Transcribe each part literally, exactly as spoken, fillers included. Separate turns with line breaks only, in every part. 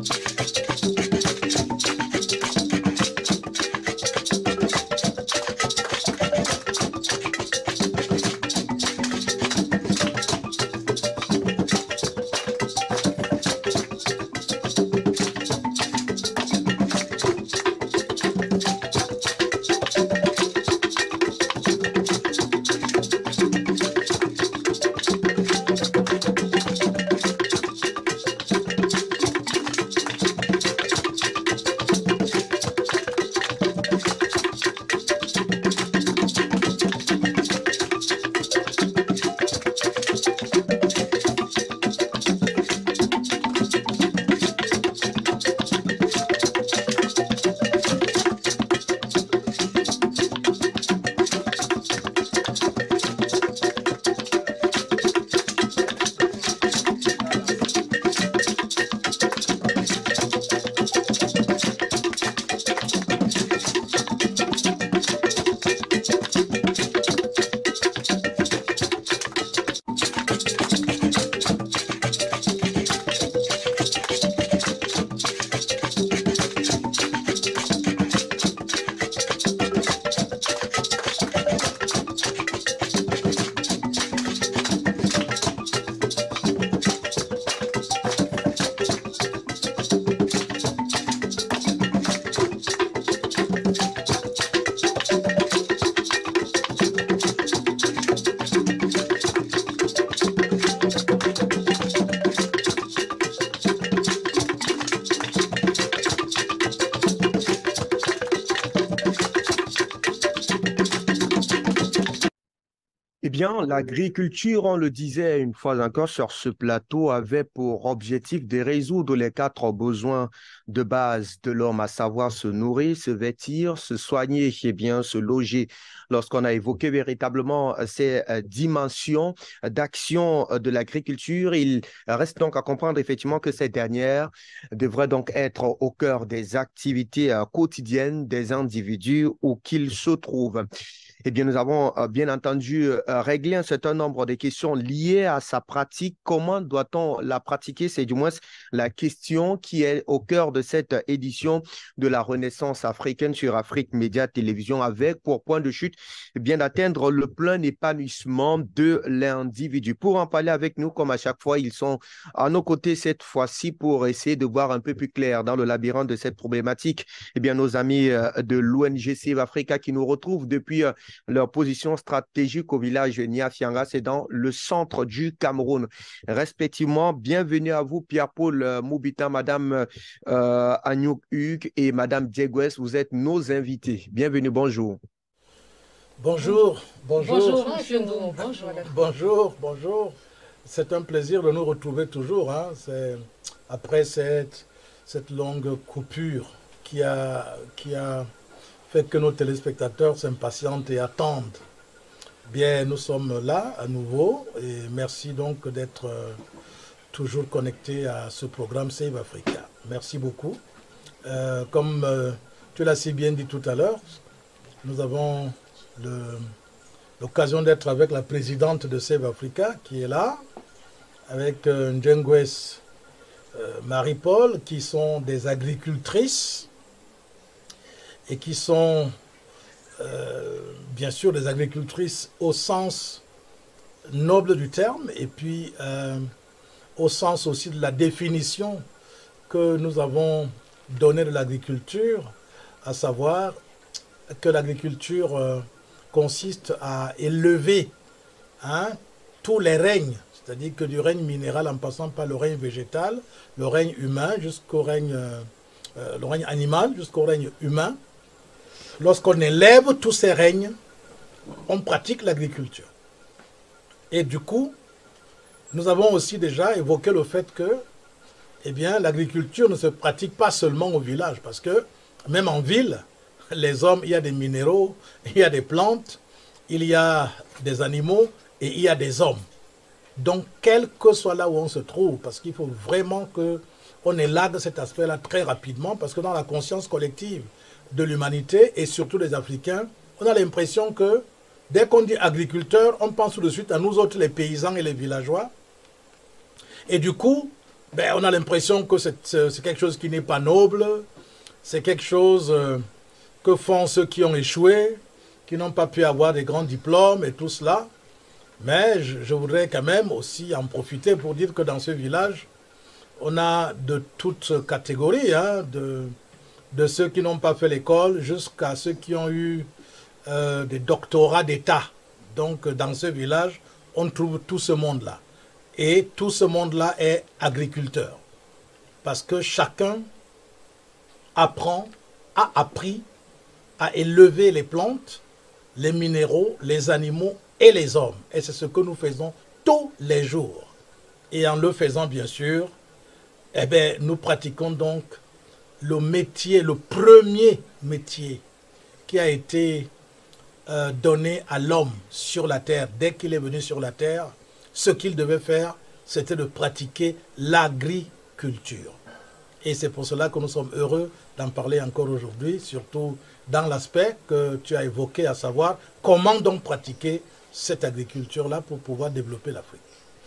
Eh bien, l'agriculture, on le disait une fois encore sur ce plateau, avait pour objectif de résoudre les quatre besoins de base de l'homme, à savoir se nourrir, se vêtir, se soigner et bien se loger. Lorsqu'on a évoqué véritablement euh, ces euh, dimensions d'action euh, de l'agriculture, il reste donc à comprendre effectivement que ces dernières devraient donc être au cœur des activités euh, quotidiennes des individus où qu'ils se trouvent. Eh bien, nous avons euh, bien entendu euh, réglé un certain nombre de questions liées à sa pratique. Comment doit-on la pratiquer? C'est du moins la question qui est au cœur de cette édition de la Renaissance africaine sur Afrique Média Télévision, avec pour point de chute eh bien d'atteindre le plein épanouissement de l'individu. Pour en parler avec nous, comme à chaque fois, ils sont à nos côtés cette fois-ci pour essayer de voir un peu plus clair dans le labyrinthe de cette problématique. Eh bien, nos amis euh, de l'O N G Save Africa qui nous retrouvent depuis euh, leur position stratégique au village Niafianga, c'est dans le centre du Cameroun. Respectivement, bienvenue à vous, Pierre-Paul euh, Moubita, Madame euh, Agnouk Hugues et Madame Diegwes. Vous êtes nos invités. Bienvenue, bonjour.
Bonjour, bonjour.
Bonjour, monsieur Ndou. Bonjour.
Bonjour, bonjour. C'est un plaisir de nous retrouver toujours. Hein. Après cette, cette longue coupure qui a, qui a fait que nos téléspectateurs s'impatientent et attendent. Bien, nous sommes là à nouveau et merci donc d'être euh, toujours connectés à ce programme Save Africa. Merci beaucoup. Euh, comme euh, tu l'as si bien dit tout à l'heure, nous avons l'occasion d'être avec la présidente de Save Africa qui est là, avec euh, Njengwes euh, Marie-Paul, qui sont des agricultrices et qui sont euh, bien sûr des agricultrices au sens noble du terme et puis euh, au sens aussi de la définition que nous avons donnée de l'agriculture, à savoir que l'agriculture euh, consiste à élever hein, tous les règnes, c'est-à-dire que du règne minéral en passant par le règne végétal, le règne humain jusqu'au règne, euh, le règne animal jusqu'au règne humain. Lorsqu'on élève tous ces règnes, on pratique l'agriculture. Et du coup, nous avons aussi déjà évoqué le fait que eh bien, l'agriculture ne se pratique pas seulement au village, parce que même en ville, les hommes, il y a des minéraux, il y a des plantes, il y a des animaux et il y a des hommes. Donc, quel que soit là où on se trouve, parce qu'il faut vraiment qu'on élade cet aspect-là très rapidement, parce que dans la conscience collective de l'humanité et surtout des Africains, on a l'impression que dès qu'on dit agriculteur, on pense tout de suite à nous autres, les paysans et les villageois. Et du coup, ben, on a l'impression que c'est quelque chose qui n'est pas noble, c'est quelque chose euh, que font ceux qui ont échoué, qui n'ont pas pu avoir des grands diplômes et tout cela. Mais je, je voudrais quand même aussi en profiter pour dire que dans ce village, on a de toutes catégories, hein, de, de ceux qui n'ont pas fait l'école jusqu'à ceux qui ont eu euh, des doctorats d'État. Donc dans ce village, on trouve tout ce monde-là. Et tout ce monde-là est agriculteur. Parce que chacun apprend, a appris à élever les plantes, les minéraux, les animaux et les hommes. Et c'est ce que nous faisons tous les jours. Et en le faisant, bien sûr, eh bien, nous pratiquons donc le métier, le premier métier qui a été euh, donné à l'homme sur la terre. Dès qu'il est venu sur la terre, ce qu'il devait faire, c'était de pratiquer l'agriculture. Et c'est pour cela que nous sommes heureux d'en parler encore aujourd'hui, surtout dans l'aspect que tu as évoqué, à savoir comment donc pratiquer cette agriculture-là pour pouvoir développer l'Afrique.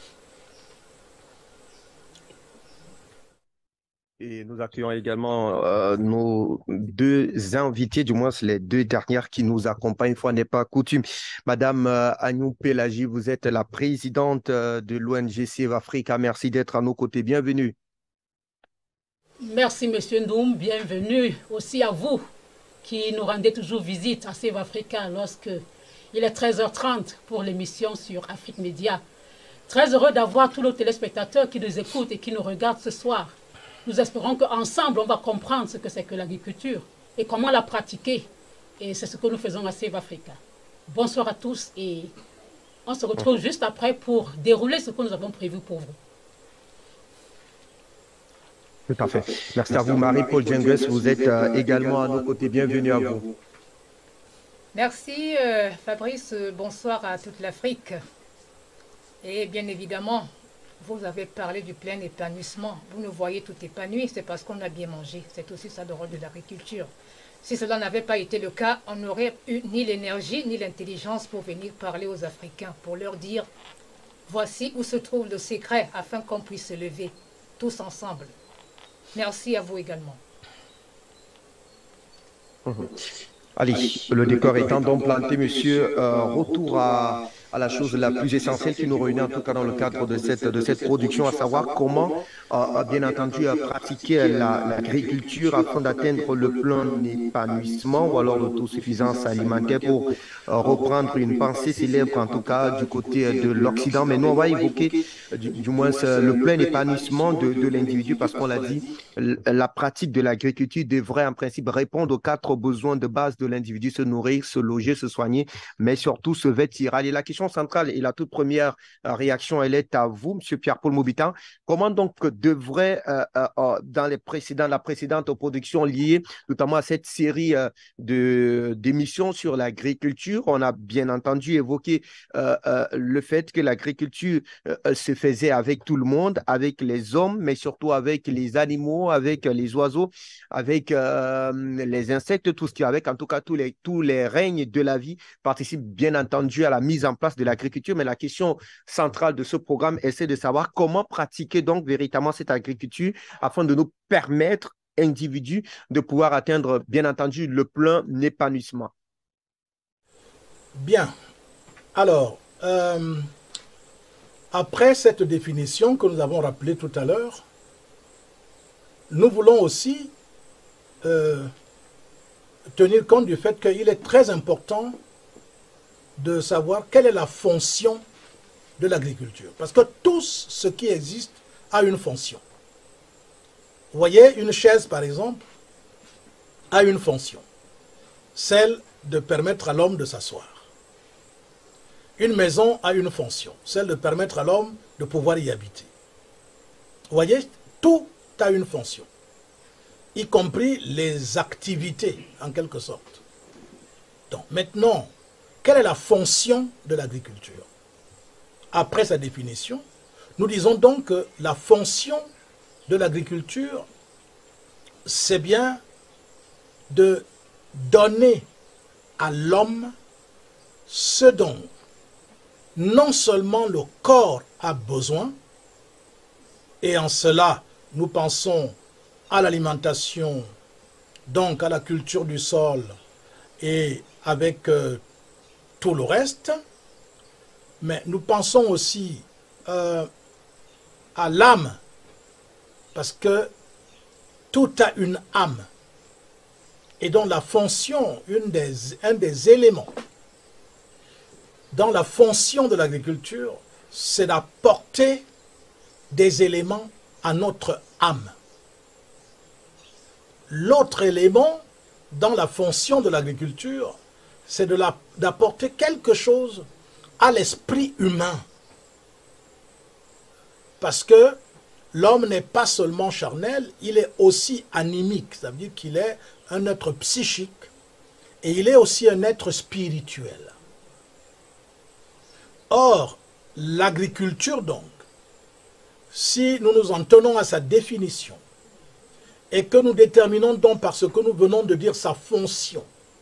Et nous accueillons également euh, nos deux invités, du moins les deux dernières qui nous accompagnent, une fois n'est pas coutume. Madame euh, Agnou Pélagie, vous êtes la présidente euh, de l'O N G Save Africa. Merci d'être à nos côtés. Bienvenue.
Merci, Monsieur Ndoum. Bienvenue aussi à vous qui nous rendez toujours visite à Save Africa lorsque il est treize heures trente pour l'émission sur Afrique Média. Très heureux d'avoir tous nos téléspectateurs qui nous écoutent et qui nous regardent ce soir. Nous espérons qu'ensemble, on va comprendre ce que c'est que l'agriculture et comment la pratiquer. Et c'est ce que nous faisons à Save Africa. Bonsoir à tous et on se retrouve juste après pour dérouler ce que nous avons prévu pour vous.
Tout à fait. Merci à vous, Marie-Paul Djengues. Vous êtes euh, également à nos côtés. Bienvenue à vous.
Merci, euh, Fabrice. Bonsoir à toute l'Afrique. Et bien évidemment, vous avez parlé du plein épanouissement. Vous nous voyez tout épanoui, c'est parce qu'on a bien mangé. C'est aussi ça le rôle de l'agriculture. Si cela n'avait pas été le cas, on n'aurait eu ni l'énergie ni l'intelligence pour venir parler aux Africains, pour leur dire, voici où se trouve le secret afin qu'on puisse se lever tous ensemble. Merci à vous également.
Mmh. Allez, le décor étant donc planté, monsieur, euh, retour à, à la chose la plus essentielle qui nous réunit, en tout cas dans le cadre de cette, de cette production, à savoir comment, euh, bien entendu, euh, pratiquer l'agriculture la, afin d'atteindre le plein épanouissement ou alors l'autosuffisance alimentaire pour euh, reprendre une pensée célèbre, en tout cas du côté de l'Occident. Mais nous, on va évoquer du, du moins le plein épanouissement de, de l'individu parce qu'on l'a dit, la pratique de l'agriculture devrait en principe répondre aux quatre besoins de base de l'individu, se nourrir, se loger, se soigner, mais surtout se vêtir. Allez, la question centrale et la toute première réaction, elle est à vous, M. Pierre-Paul Moubitan. Comment donc devrait, euh, euh, dans les précédents, la précédente production liée notamment à cette série euh, d'émissions sur l'agriculture, on a bien entendu évoqué euh, euh, le fait que l'agriculture euh, se faisait avec tout le monde, avec les hommes, mais surtout avec les animaux, avec les oiseaux, avec euh, les insectes, tout ce qui est avec, en tout cas, tous les, tous les règnes de la vie participent bien entendu à la mise en place de l'agriculture. Mais la question centrale de ce programme, c'est de savoir comment pratiquer donc véritablement cette agriculture afin de nous permettre, individus, de pouvoir atteindre, bien entendu, le plein épanouissement.
Bien. Alors, euh, après cette définition que nous avons rappelée tout à l'heure, nous voulons aussi euh, tenir compte du fait qu'il est très important de savoir quelle est la fonction de l'agriculture. Parce que tout ce qui existe a une fonction. Vous voyez, une chaise, par exemple, a une fonction. Celle de permettre à l'homme de s'asseoir. Une maison a une fonction. Celle de permettre à l'homme de pouvoir y habiter. Vous voyez, tout a une fonction. Y compris les activités, en quelque sorte. Donc, maintenant, quelle est la fonction de l'agriculture? Après sa définition, nous disons donc que la fonction de l'agriculture, c'est bien de donner à l'homme ce dont non seulement le corps a besoin, Et en cela, nous pensons à l'alimentation, donc à la culture du sol et avec euh, tout le reste. Mais nous pensons aussi euh, à l'âme, parce que tout a une âme. Et donc la fonction, une des, un des éléments dans la fonction de l'agriculture, c'est d'apporter des éléments à notre âme. L'autre élément dans la fonction de l'agriculture, c'est de la, d'apporter quelque chose à l'esprit humain. Parce que l'homme n'est pas seulement charnel, il est aussi animique, ça veut dire qu'il est un être psychique et il est aussi un être spirituel. Or, l'agriculture donc, si nous nous en tenons à sa définition et que nous déterminons donc par ce que nous venons de dire sa fonction,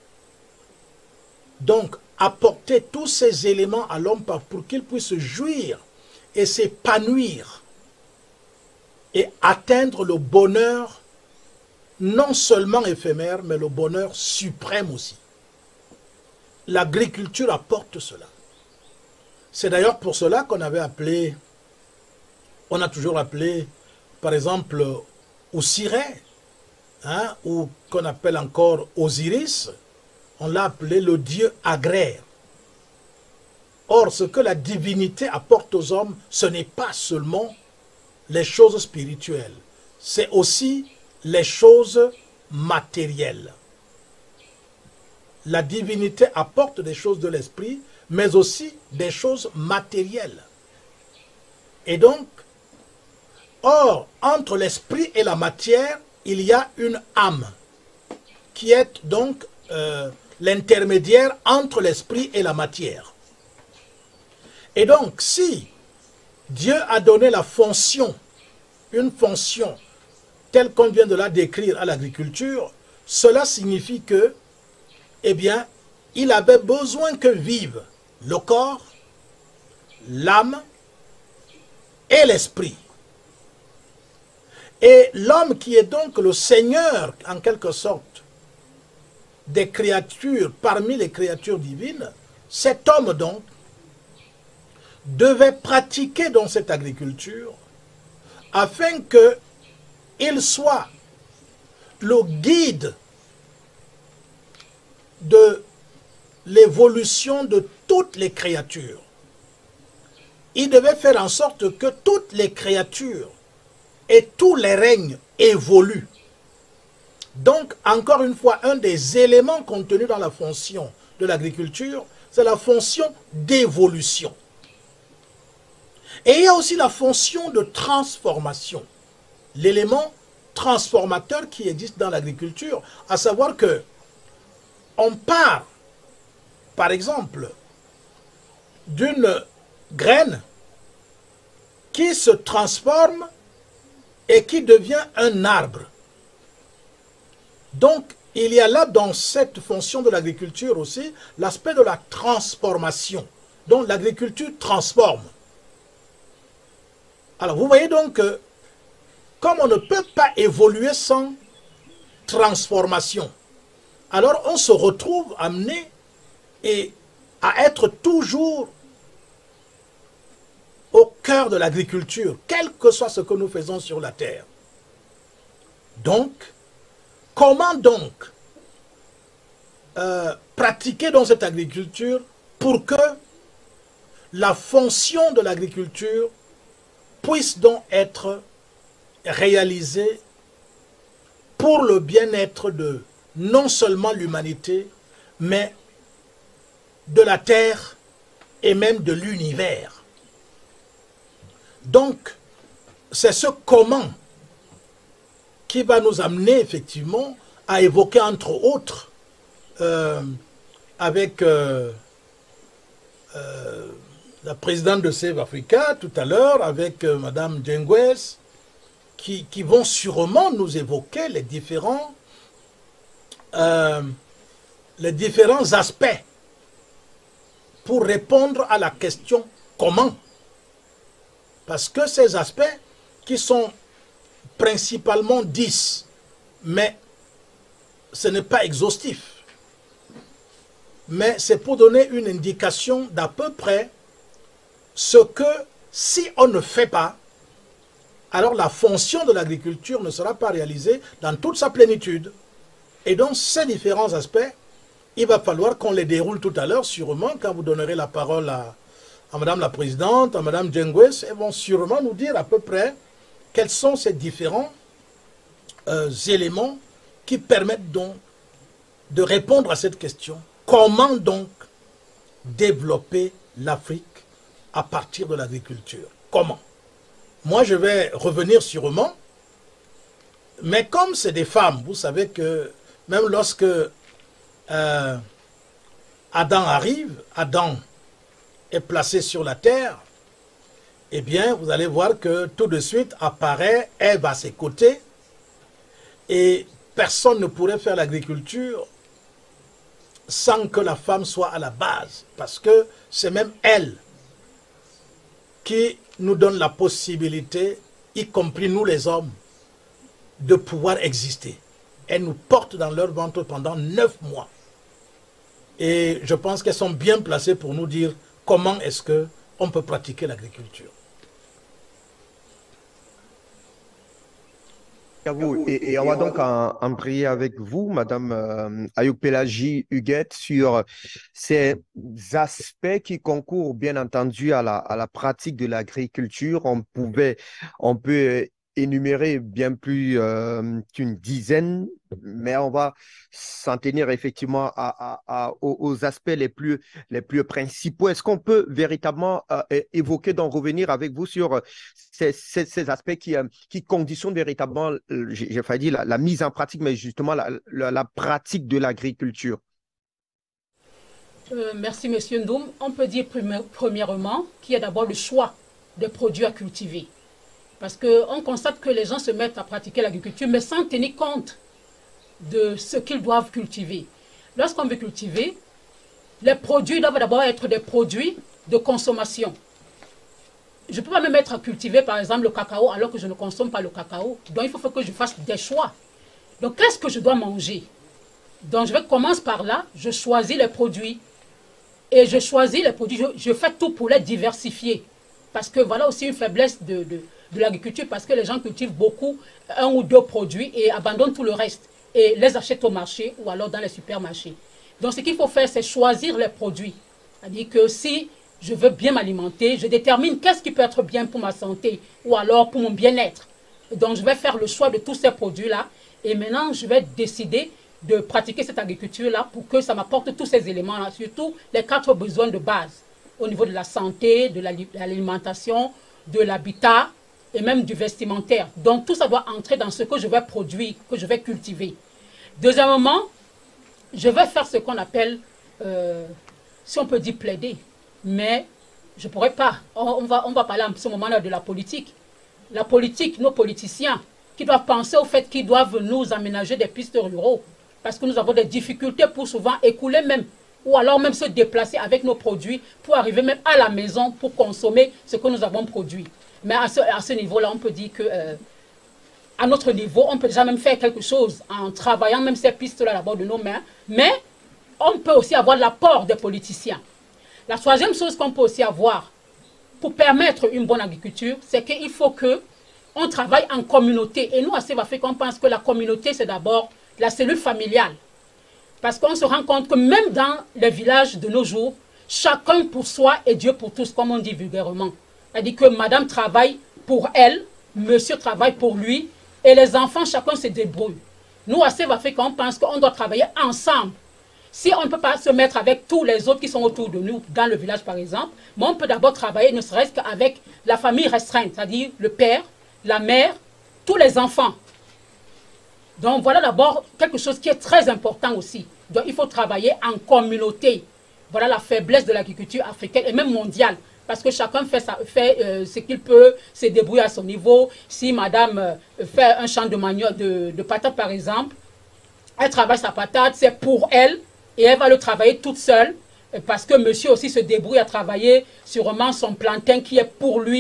donc apporter tous ces éléments à l'homme pour qu'il puisse jouir et s'épanouir et atteindre le bonheur non seulement éphémère, mais le bonheur suprême aussi. L'agriculture apporte cela. C'est d'ailleurs pour cela qu'on avait appelé, on a toujours appelé, par exemple, Osiret, hein, ou qu'on appelle encore Osiris, on l'a appelé le dieu agraire. Or, ce que la divinité apporte aux hommes, ce n'est pas seulement les choses spirituelles, c'est aussi les choses matérielles. La divinité apporte des choses de l'esprit, mais aussi des choses matérielles. Et donc, or, entre l'esprit et la matière, il y a une âme, qui est donc euh, l'intermédiaire entre l'esprit et la matière. Et donc, si Dieu a donné la fonction, une fonction telle qu'on vient de la décrire à l'agriculture, cela signifie que, eh bien, il avait besoin que vivent le corps, l'âme et l'esprit. Et l'homme qui est donc le Seigneur, en quelque sorte, des créatures, parmi les créatures divines, cet homme donc devait pratiquer dans cette agriculture afin qu'il soit le guide de l'évolution de toutes les créatures. Il devait faire en sorte que toutes les créatures et tous les règnes évoluent. Donc, encore une fois, un des éléments contenus dans la fonction de l'agriculture, c'est la fonction d'évolution. Et il y a aussi la fonction de transformation, l'élément transformateur qui existe dans l'agriculture, à savoir que on part, par exemple, d'une graine qui se transforme et qui devient un arbre. Donc, il y a là, dans cette fonction de l'agriculture aussi, l'aspect de la transformation. Donc, l'agriculture transforme. Alors, vous voyez donc que, comme on ne peut pas évoluer sans transformation, alors on se retrouve amené et à être toujours au cœur de l'agriculture, quel que soit ce que nous faisons sur la terre. Donc, comment donc euh, pratiquer dans cette agriculture pour que la fonction de l'agriculture puisse donc être réalisée pour le bien-être de non seulement l'humanité, mais de la terre et même de l'univers. Donc, c'est ce comment qui va nous amener effectivement à évoquer entre autres euh, avec euh, euh, la présidente de Save Africa tout à l'heure, avec euh, Madame Djengwes, qui, qui vont sûrement nous évoquer les différents, euh, les différents aspects pour répondre à la question comment. Parce que ces aspects qui sont principalement dix, mais ce n'est pas exhaustif. Mais c'est pour donner une indication d'à peu près ce que, si on ne fait pas, alors la fonction de l'agriculture ne sera pas réalisée dans toute sa plénitude. Et donc ces différents aspects, il va falloir qu'on les déroule tout à l'heure, sûrement, quand vous donnerez la parole à, à Madame la Présidente, à Madame Djengwes, elles vont sûrement nous dire à peu près quels sont ces différents euh, éléments qui permettent donc de répondre à cette question. Comment donc développer l'Afrique à partir de l'agriculture? Comment? Moi, je vais revenir sûrement, mais comme c'est des femmes, vous savez que même lorsque euh, Adam arrive, Adam est placé sur la terre, eh bien, vous allez voir que tout de suite apparaît Ève à ses côtés, et personne ne pourrait faire l'agriculture sans que la femme soit à la base, parce que c'est même elle qui nous donne la possibilité, y compris nous les hommes, de pouvoir exister. Elles nous portent dans leur ventre pendant neuf mois. Et je pense qu'elles sont bien placées pour nous dire comment est-ce qu'on peut pratiquer l'agriculture.
À vous. Et, et on va donc en, en prier avec vous, Madame euh, Ayopelagie Huguette, sur ces aspects qui concourent bien entendu à la, à la pratique de l'agriculture. On pouvait, on peut énumérer bien plus euh, qu'une dizaine, mais on va s'en tenir effectivement à, à, à, aux, aux aspects les plus, les plus principaux. Est-ce qu'on peut véritablement euh, évoquer, d'en revenir avec vous sur ces, ces, ces aspects qui, euh, qui conditionnent véritablement, euh, j'ai failli dire la, la mise en pratique, mais justement la, la, la pratique de l'agriculture?
euh, Merci, Monsieur Ndoum. On peut dire premièrement qu'il y a d'abord le choix des produits à cultiver. Parce qu'on constate que les gens se mettent à pratiquer l'agriculture, mais sans tenir compte de ce qu'ils doivent cultiver. Lorsqu'on veut cultiver, les produits doivent d'abord être des produits de consommation. Je ne peux pas me mettre à cultiver, par exemple, le cacao, alors que je ne consomme pas le cacao. Donc, il faut que je fasse des choix. Donc, qu'est-ce que je dois manger? Donc, je vais commencer par là, je choisis les produits. Et je choisis les produits, je, je fais tout pour les diversifier. Parce que voilà aussi une faiblesse de... de de l'agriculture, parce que les gens cultivent beaucoup, un ou deux produits, et abandonnent tout le reste, et les achètent au marché ou alors dans les supermarchés. Donc ce qu'il faut faire, c'est choisir les produits. C'est-à-dire que si je veux bien m'alimenter, je détermine qu'est-ce qui peut être bien pour ma santé, ou alors pour mon bien-être. Donc je vais faire le choix de tous ces produits-là, et maintenant je vais décider de pratiquer cette agriculture-là pour que ça m'apporte tous ces éléments-là, surtout les quatre besoins de base, au niveau de la santé, de l'alimentation, de l'habitat, et même du vestimentaire. Donc tout ça doit entrer dans ce que je vais produire, que je vais cultiver. Deuxièmement, je vais faire ce qu'on appelle, euh, si on peut dire plaider, mais je ne pourrais pas. On va, on va parler en ce moment-là de la politique. La politique, nos politiciens, qui doivent penser au fait qu'ils doivent nous aménager des pistes ruraux, parce que nous avons des difficultés pour souvent écouler même, ou alors même se déplacer avec nos produits pour arriver même à la maison pour consommer ce que nous avons produit. Mais à ce, à ce niveau-là, on peut dire que, euh, à notre niveau, on peut déjà même faire quelque chose en travaillant même ces pistes-là d'abord de nos mains. Mais on peut aussi avoir l'apport des politiciens. La troisième chose qu'on peut aussi avoir pour permettre une bonne agriculture, c'est qu'il faut qu'on travaille en communauté. Et nous, à Save Afrique, on pense que la communauté, c'est d'abord la cellule familiale. Parce qu'on se rend compte que même dans les villages de nos jours, chacun pour soi et Dieu pour tous, comme on dit vulgairement. C'est-à-dire que madame travaille pour elle, monsieur travaille pour lui, et les enfants, chacun se débrouille. Nous, à Save Afrique, on pense qu'on doit travailler ensemble. Si on ne peut pas se mettre avec tous les autres qui sont autour de nous, dans le village par exemple, mais on peut d'abord travailler ne serait-ce qu'avec la famille restreinte, c'est-à-dire le père, la mère, tous les enfants. Donc voilà d'abord quelque chose qui est très important aussi. Donc il faut travailler en communauté. Voilà la faiblesse de l'agriculture africaine et même mondiale. Parce que chacun fait, ça, fait euh, ce qu'il peut, se débrouille à son niveau. Si madame euh, fait un champ de manioc, de, de patates par exemple, elle travaille sa patate, c'est pour elle, et elle va le travailler toute seule, parce que monsieur aussi se débrouille à travailler sûrement son plantain qui est pour lui,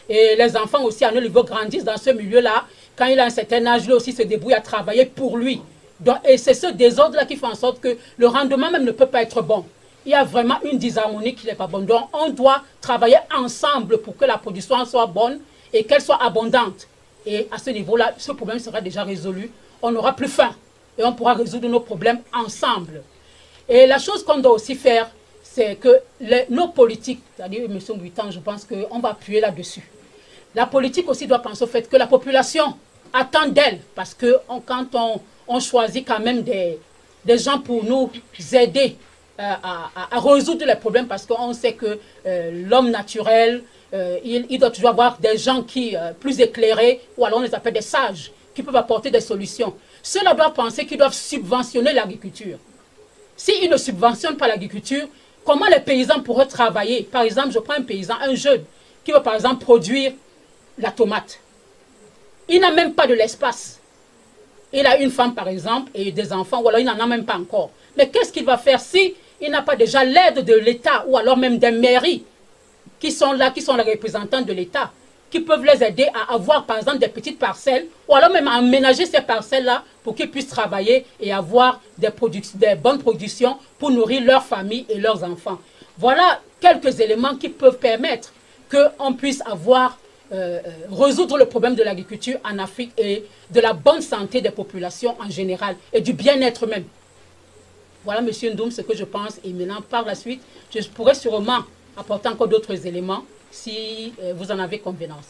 Et les enfants aussi à nos niveaux grandissent dans ce milieu-là. Quand il a un certain âge, lui aussi se débrouille à travailler pour lui. Donc, et c'est ce désordre-là qui fait en sorte que le rendement même ne peut pas être bon. Il y a vraiment une disharmonie qui n'est pas bonne. Donc, on doit travailler ensemble pour que la production soit bonne et qu'elle soit abondante. Et à ce niveau-là, ce problème sera déjà résolu. On n'aura plus faim et on pourra résoudre nos problèmes ensemble. Et la chose qu'on doit aussi faire, c'est que les, nos politiques, c'est-à-dire M. Mouitan, je pense qu'on va appuyer là-dessus. La politique aussi doit penser au fait que la population attend d'elle, parce que on, quand on, on choisit quand même des, des gens pour nous aider euh, à, à, à résoudre les problèmes, parce qu'on sait que euh, l'homme naturel, euh, il, il doit toujours avoir des gens qui euh, plus éclairés, ou alors on les appelle des sages, qui peuvent apporter des solutions. Ceux-là doivent penser qu'ils doivent subventionner l'agriculture. S'ils ne subventionnent pas l'agriculture, comment les paysans pourraient travailler? Par exemple, je prends un paysan, un jeune, qui veut par exemple produire la tomate. Il n'a même pas de l'espace. Il a une femme par exemple et des enfants, ou alors il n'en a même pas encore. Mais qu'est-ce qu'il va faire si il n'a pas déjà l'aide de l'État, ou alors même des mairies qui sont là, qui sont les représentants de l'État, qui peuvent les aider à avoir par exemple des petites parcelles, ou alors même à aménager ces parcelles-là pour qu'ils puissent travailler et avoir des, des bonnes productions pour nourrir leur famille et leurs enfants. Voilà quelques éléments qui peuvent permettre qu'on puisse avoir, euh, résoudre le problème de l'agriculture en Afrique et de la bonne santé des populations en général et du bien-être même. Voilà, M. Ndoum, ce que je pense. Et maintenant, par la suite, je pourrais sûrement apporter encore d'autres éléments si euh, vous en avez convenance.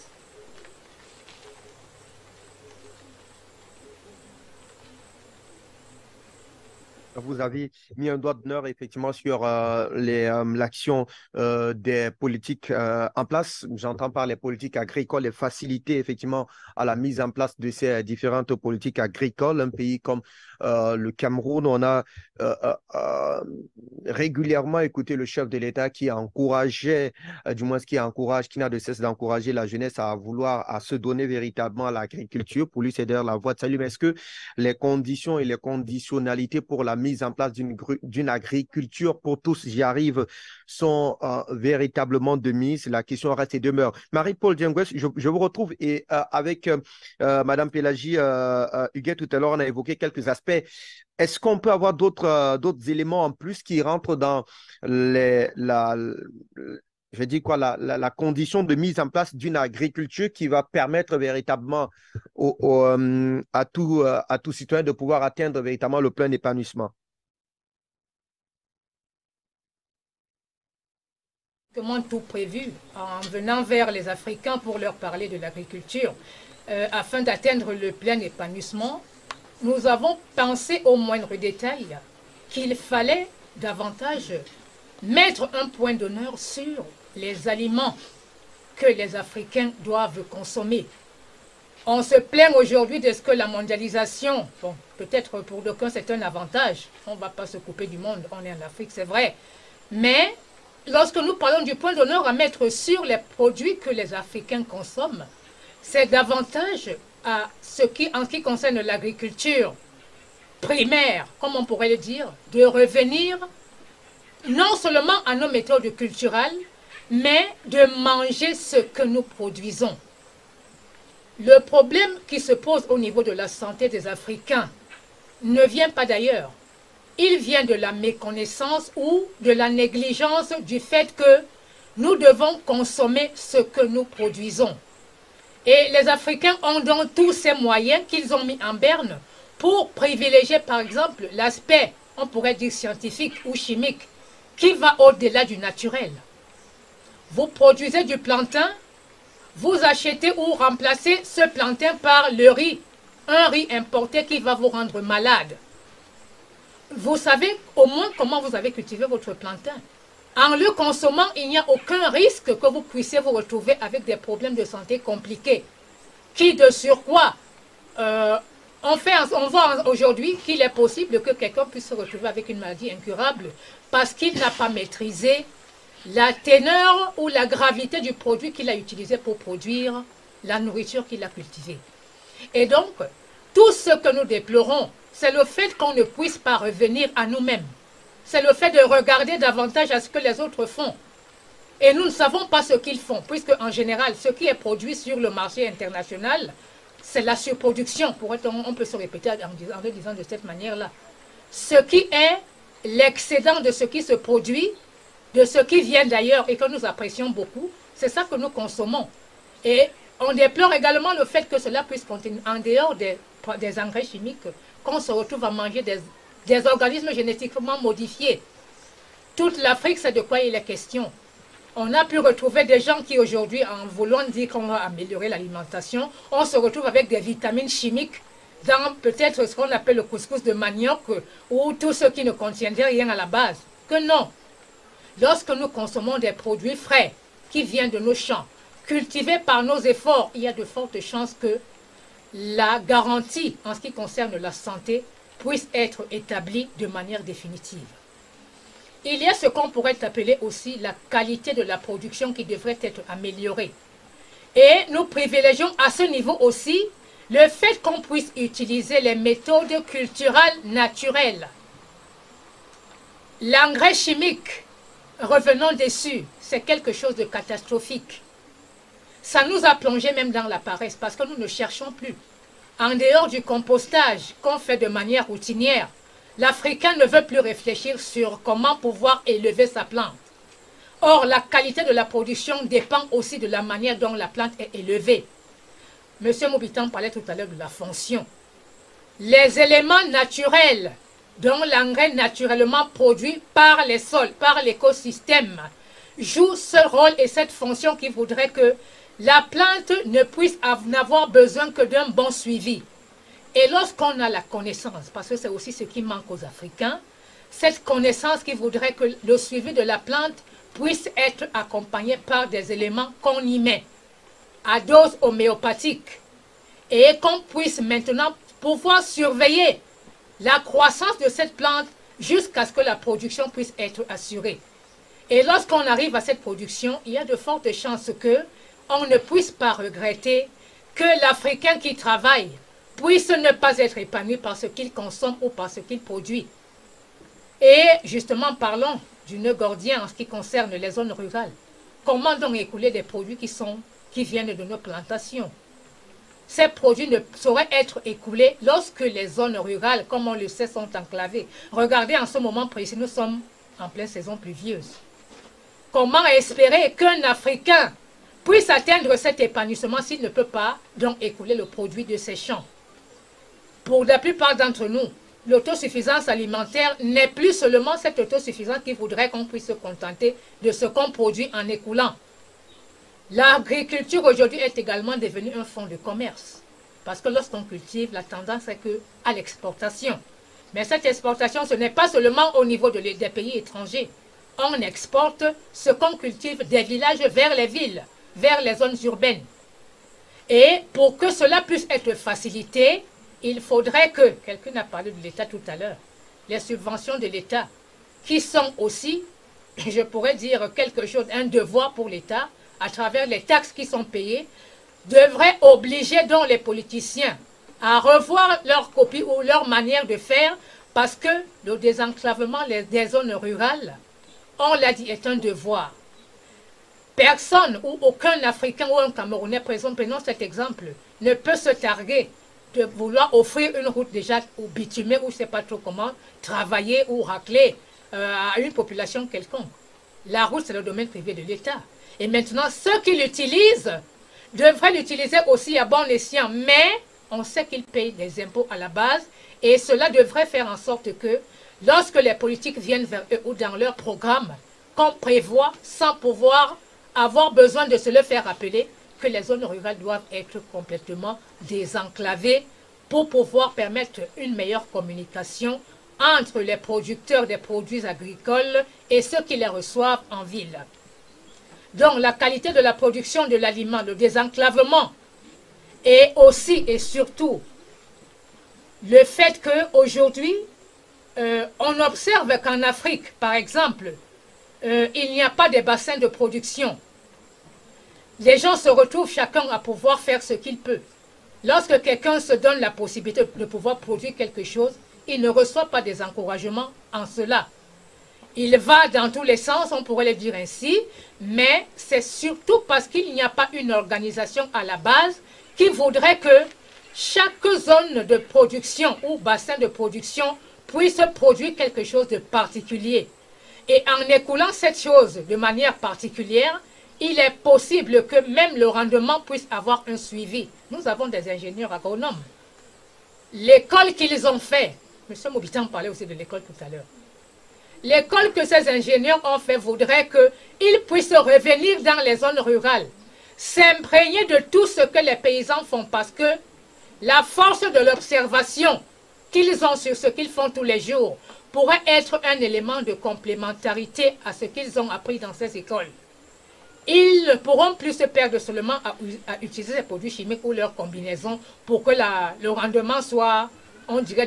Vous avez mis un doigt d'honneur effectivement sur euh, euh, l'action euh, des politiques euh, en place. J'entends par les politiques agricoles et faciliter effectivement à la mise en place de ces différentes politiques agricoles. Un pays comme euh, le Cameroun, on a euh, euh, régulièrement écouté le chef de l'État qui encourageait, euh, du moins qui encourage, qui n'a de cesse d'encourager la jeunesse à vouloir, à se donner véritablement à l'agriculture. Pour lui, c'est d'ailleurs la voie de salut. Mais est-ce que les conditions et les conditionnalités pour la mise en place d'une agriculture pour tous, j'y arrive, sont euh, véritablement de mise? La question reste et demeure. Marie-Paul Diengouès, je, je vous retrouve et euh, avec euh, euh, Madame Pélagie euh, euh, Huguet, tout à l'heure, on a évoqué quelques aspects. Est-ce qu'on peut avoir d'autres euh, d'autres éléments en plus qui rentrent dans les, la, je vais dire quoi, la, la, la condition de mise en place d'une agriculture qui va permettre véritablement au, au, euh, à, tout, euh, à tout citoyen de pouvoir atteindre véritablement le plein épanouissement?
Tout prévu en venant vers les Africains pour leur parler de l'agriculture euh, afin d'atteindre le plein épanouissement. Nous avons pensé au moindre détail qu'il fallait davantage mettre un point d'honneur sur les aliments que les Africains doivent consommer. On se plaint aujourd'hui de ce que la mondialisation, bon, peut-être pour d'aucuns c'est un avantage, on ne va pas se couper du monde, on est en Afrique, c'est vrai, mais lorsque nous parlons du point d'honneur à mettre sur les produits que les Africains consomment, c'est davantage à ce qui, en ce qui concerne l'agriculture primaire, comme on pourrait le dire, de revenir non seulement à nos méthodes culturelles, mais de manger ce que nous produisons. Le problème qui se pose au niveau de la santé des Africains ne vient pas d'ailleurs. Il vient de la méconnaissance ou de la négligence du fait que nous devons consommer ce que nous produisons. Et les Africains ont donc tous ces moyens qu'ils ont mis en berne pour privilégier par exemple l'aspect, on pourrait dire scientifique ou chimique, qui va au-delà du naturel. Vous produisez du plantain, vous achetez ou remplacez ce plantain par le riz, un riz importé qui va vous rendre malade. Vous savez au moins comment vous avez cultivé votre plantain. En le consommant, il n'y a aucun risque que vous puissiez vous retrouver avec des problèmes de santé compliqués. Qui de surcroît, euh, on, fait, on voit aujourd'hui qu'il est possible que quelqu'un puisse se retrouver avec une maladie incurable parce qu'il n'a pas maîtrisé la teneur ou la gravité du produit qu'il a utilisé pour produire la nourriture qu'il a cultivée. Et donc, tout ce que nous déplorons, c'est le fait qu'on ne puisse pas revenir à nous-mêmes. C'est le fait de regarder davantage à ce que les autres font. Et nous ne savons pas ce qu'ils font, puisque en général, ce qui est produit sur le marché international, c'est la surproduction. Pour être, on peut se répéter en, disant, en le disant de cette manière-là. Ce qui est l'excédent de ce qui se produit, de ce qui vient d'ailleurs et que nous apprécions beaucoup, c'est ça que nous consommons. Et on déplore également le fait que cela puisse contenir, en dehors des, des engrais chimiques, qu'on se retrouve à manger des, des organismes génétiquement modifiés. Toute l'Afrique, c'est de quoi il est question. On a pu retrouver des gens qui aujourd'hui, en voulant dire qu'on va améliorer l'alimentation, on se retrouve avec des vitamines chimiques dans peut-être ce qu'on appelle le couscous de manioc ou tout ce qui ne contiendrait rien à la base. Que non. Lorsque nous consommons des produits frais qui viennent de nos champs, cultivés par nos efforts, il y a de fortes chances que la garantie en ce qui concerne la santé puisse être établie de manière définitive. Il y a ce qu'on pourrait appeler aussi la qualité de la production qui devrait être améliorée. Et nous privilégions à ce niveau aussi le fait qu'on puisse utiliser les méthodes culturelles naturelles. L'engrais chimique, revenons dessus, c'est quelque chose de catastrophique. Ça nous a plongé même dans la paresse parce que nous ne cherchons plus. En dehors du compostage qu'on fait de manière routinière, l'Africain ne veut plus réfléchir sur comment pouvoir élever sa plante. Or, la qualité de la production dépend aussi de la manière dont la plante est élevée. Monsieur Moubitan parlait tout à l'heure de la fonction. Les éléments naturels dont l'engrais naturellement produit par les sols, par l'écosystème, jouent ce rôle et cette fonction qui voudrait que la plante ne puisse n'avoir besoin que d'un bon suivi. Et lorsqu'on a la connaissance, parce que c'est aussi ce qui manque aux Africains, cette connaissance qui voudrait que le suivi de la plante puisse être accompagné par des éléments qu'on y met à dose homéopathique et qu'on puisse maintenant pouvoir surveiller la croissance de cette plante jusqu'à ce que la production puisse être assurée. Et lorsqu'on arrive à cette production, il y a de fortes chances que on ne puisse pas regretter que l'Africain qui travaille puisse ne pas être épanoui par ce qu'il consomme ou par ce qu'il produit. Et justement, parlons du nœud gordien en ce qui concerne les zones rurales. Comment donc écouler des produits qui, sont, qui viennent de nos plantations? Ces produits ne sauraient être écoulés lorsque les zones rurales, comme on le sait, sont enclavées. Regardez en ce moment précis, nous sommes en pleine saison pluvieuse. Comment espérer qu'un Africain puisse atteindre cet épanouissement s'il ne peut pas donc écouler le produit de ses champs? Pour la plupart d'entre nous, l'autosuffisance alimentaire n'est plus seulement cette autosuffisance qui voudrait qu'on puisse se contenter de ce qu'on produit en écoulant. L'agriculture aujourd'hui est également devenue un fonds de commerce. Parce que lorsqu'on cultive, la tendance est que à l'exportation. Mais cette exportation, ce n'est pas seulement au niveau de les, des pays étrangers. On exporte ce qu'on cultive des villages vers les villes, vers les zones urbaines. Et pour que cela puisse être facilité, il faudrait que, quelqu'un a parlé de l'État tout à l'heure, les subventions de l'État, qui sont aussi, je pourrais dire quelque chose, un devoir pour l'État, à travers les taxes qui sont payées, devraient obliger donc les politiciens à revoir leur copie ou leur manière de faire, parce que le désenclavement des zones rurales, on l'a dit, est un devoir. Personne ou aucun Africain ou un Camerounais, présent, prenons cet exemple, ne peut se targuer de vouloir offrir une route déjà ou bitumée ou je ne sais pas trop comment, travailler ou racler euh, à une population quelconque. La route, c'est le domaine privé de l'État. Et maintenant, ceux qui l'utilisent devraient l'utiliser aussi à bon escient, mais on sait qu'ils payent des impôts à la base et cela devrait faire en sorte que lorsque les politiques viennent vers eux ou dans leur programme, qu'on prévoit sans pouvoir avoir besoin de se le faire rappeler, que les zones rurales doivent être complètement désenclavées pour pouvoir permettre une meilleure communication entre les producteurs des produits agricoles et ceux qui les reçoivent en ville. Donc la qualité de la production de l'aliment, le désenclavement et aussi et surtout le fait qu'aujourd'hui, euh, on observe qu'en Afrique, par exemple, euh, il n'y a pas de bassins de production. Les gens se retrouvent chacun à pouvoir faire ce qu'il peut. Lorsque quelqu'un se donne la possibilité de pouvoir produire quelque chose, il ne reçoit pas des encouragements en cela. Il va dans tous les sens, on pourrait le dire ainsi, mais c'est surtout parce qu'il n'y a pas une organisation à la base qui voudrait que chaque zone de production ou bassin de production puisse produire quelque chose de particulier. Et en écoulant cette chose de manière particulière, il est possible que même le rendement puisse avoir un suivi. Nous avons des ingénieurs agronomes. L'école qu'ils ont fait, M. Mobitan parlait aussi de l'école tout à l'heure, l'école que ces ingénieurs ont fait voudrait qu'ils puissent revenir dans les zones rurales, s'imprégner de tout ce que les paysans font parce que la force de l'observation qu'ils ont sur ce qu'ils font tous les jours pourrait être un élément de complémentarité à ce qu'ils ont appris dans ces écoles. Ils ne pourront plus se perdre seulement à, à utiliser ces produits chimiques ou leurs combinaisons pour que la, le rendement soit, on dirait,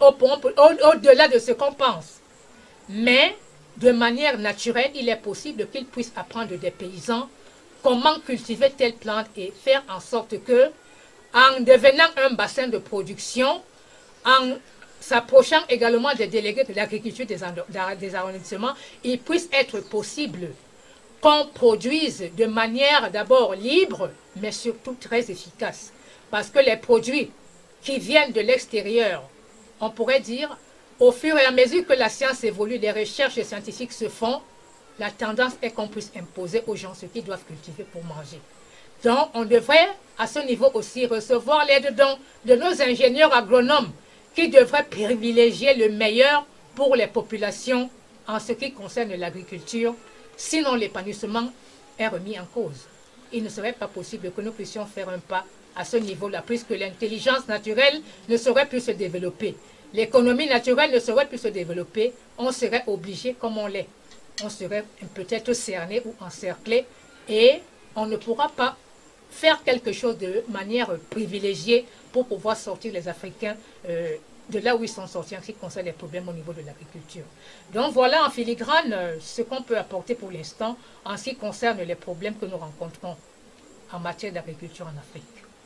au-delà de ce qu'on pense. Mais, de manière naturelle, il est possible qu'ils puissent apprendre des paysans comment cultiver telle plante et faire en sorte que, en devenant un bassin de production, en s'approchant également des délégués de l'agriculture des, des arrondissements, il puisse être possible qu'on produise de manière d'abord libre, mais surtout très efficace. Parce que les produits qui viennent de l'extérieur, on pourrait dire, au fur et à mesure que la science évolue, les recherches scientifiques se font, la tendance est qu'on puisse imposer aux gens ce qu'ils doivent cultiver pour manger. Donc, on devrait, à ce niveau aussi, recevoir l'aide de nos ingénieurs agronomes qui devraient privilégier le meilleur pour les populations en ce qui concerne l'agriculture. Sinon, l'épanouissement est remis en cause. Il ne serait pas possible que nous puissions faire un pas à ce niveau-là, puisque l'intelligence naturelle ne saurait plus se développer. L'économie naturelle ne saurait plus se développer. On serait obligé, comme on l'est, on serait peut-être cerné ou encerclé, et on ne pourra pas faire quelque chose de manière privilégiée pour pouvoir sortir les Africains euh, de là où ils sont sortis en ce qui concerne les problèmes au niveau de l'agriculture. Donc voilà en filigrane euh, ce qu'on peut apporter pour l'instant en ce qui concerne les problèmes que nous rencontrons en matière d'agriculture en Afrique.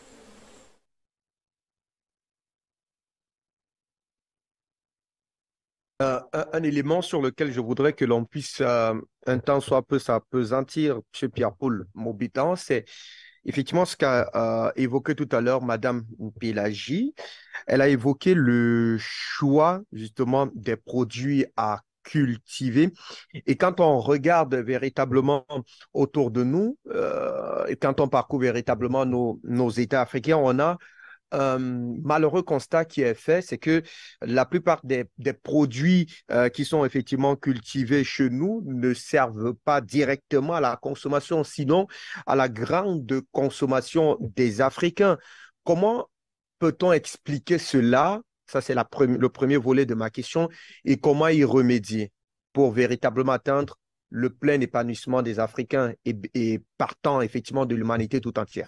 Euh, un, un élément sur lequel je voudrais que l'on puisse euh, un temps soit peu s'appesantir, M. Pierre-Paul Mobitan, c'est effectivement ce qu'a euh, évoqué tout à l'heure Madame Pélagie. Elle a évoqué le choix justement des produits à cultiver. Et quand on regarde véritablement autour de nous, euh, et quand on parcourt véritablement nos, nos États africains, on a un malheureux constat qui est fait, c'est que la plupart des, des produits euh, qui sont effectivement cultivés chez nous ne servent pas directement à la consommation, sinon à la grande consommation des Africains. Comment peut-on expliquer cela? Ça, c'est la pre- le premier volet de ma question. Et comment y remédier pour véritablement atteindre le plein épanouissement des Africains et, et partant effectivement de l'humanité tout entière?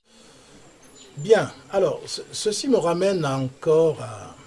Bien, alors, ce, ceci me ramène encore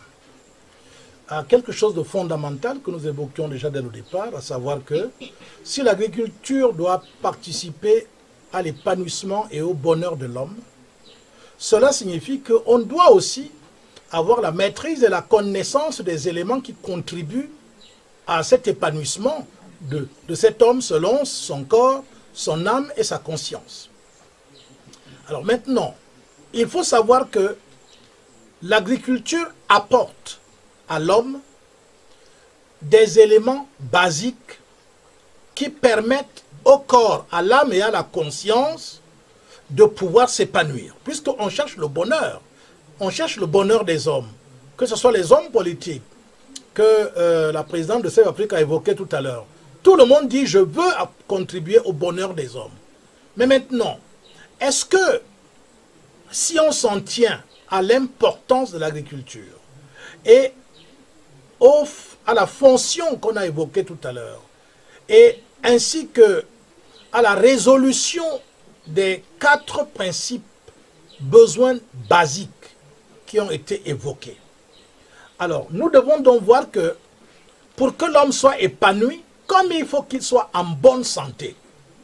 à, à quelque chose de fondamental que nous évoquions déjà dès le départ, à savoir que si l'agriculture doit participer à l'épanouissement et au bonheur de l'homme, cela signifie qu'on doit aussi avoir la maîtrise et la connaissance des éléments qui contribuent à cet épanouissement de, de cet homme selon son corps, son âme et sa conscience. Alors maintenant, il faut savoir que l'agriculture apporte à l'homme des éléments basiques qui permettent au corps, à l'âme et à la conscience de pouvoir s'épanouir. Puisqu'on cherche le bonheur, on cherche le bonheur des hommes, que ce soit les hommes politiques, que euh, la présidente de Save Africa a évoqué tout à l'heure. Tout le monde dit « je veux contribuer au bonheur des hommes ». Mais maintenant, est-ce que si on s'en tient à l'importance de l'agriculture et au, à la fonction qu'on a évoquée tout à l'heure, et ainsi que à la résolution des quatre principes besoins basiques qui ont été évoqués. Alors, nous devons donc voir que pour que l'homme soit épanoui, comme il faut qu'il soit en bonne santé.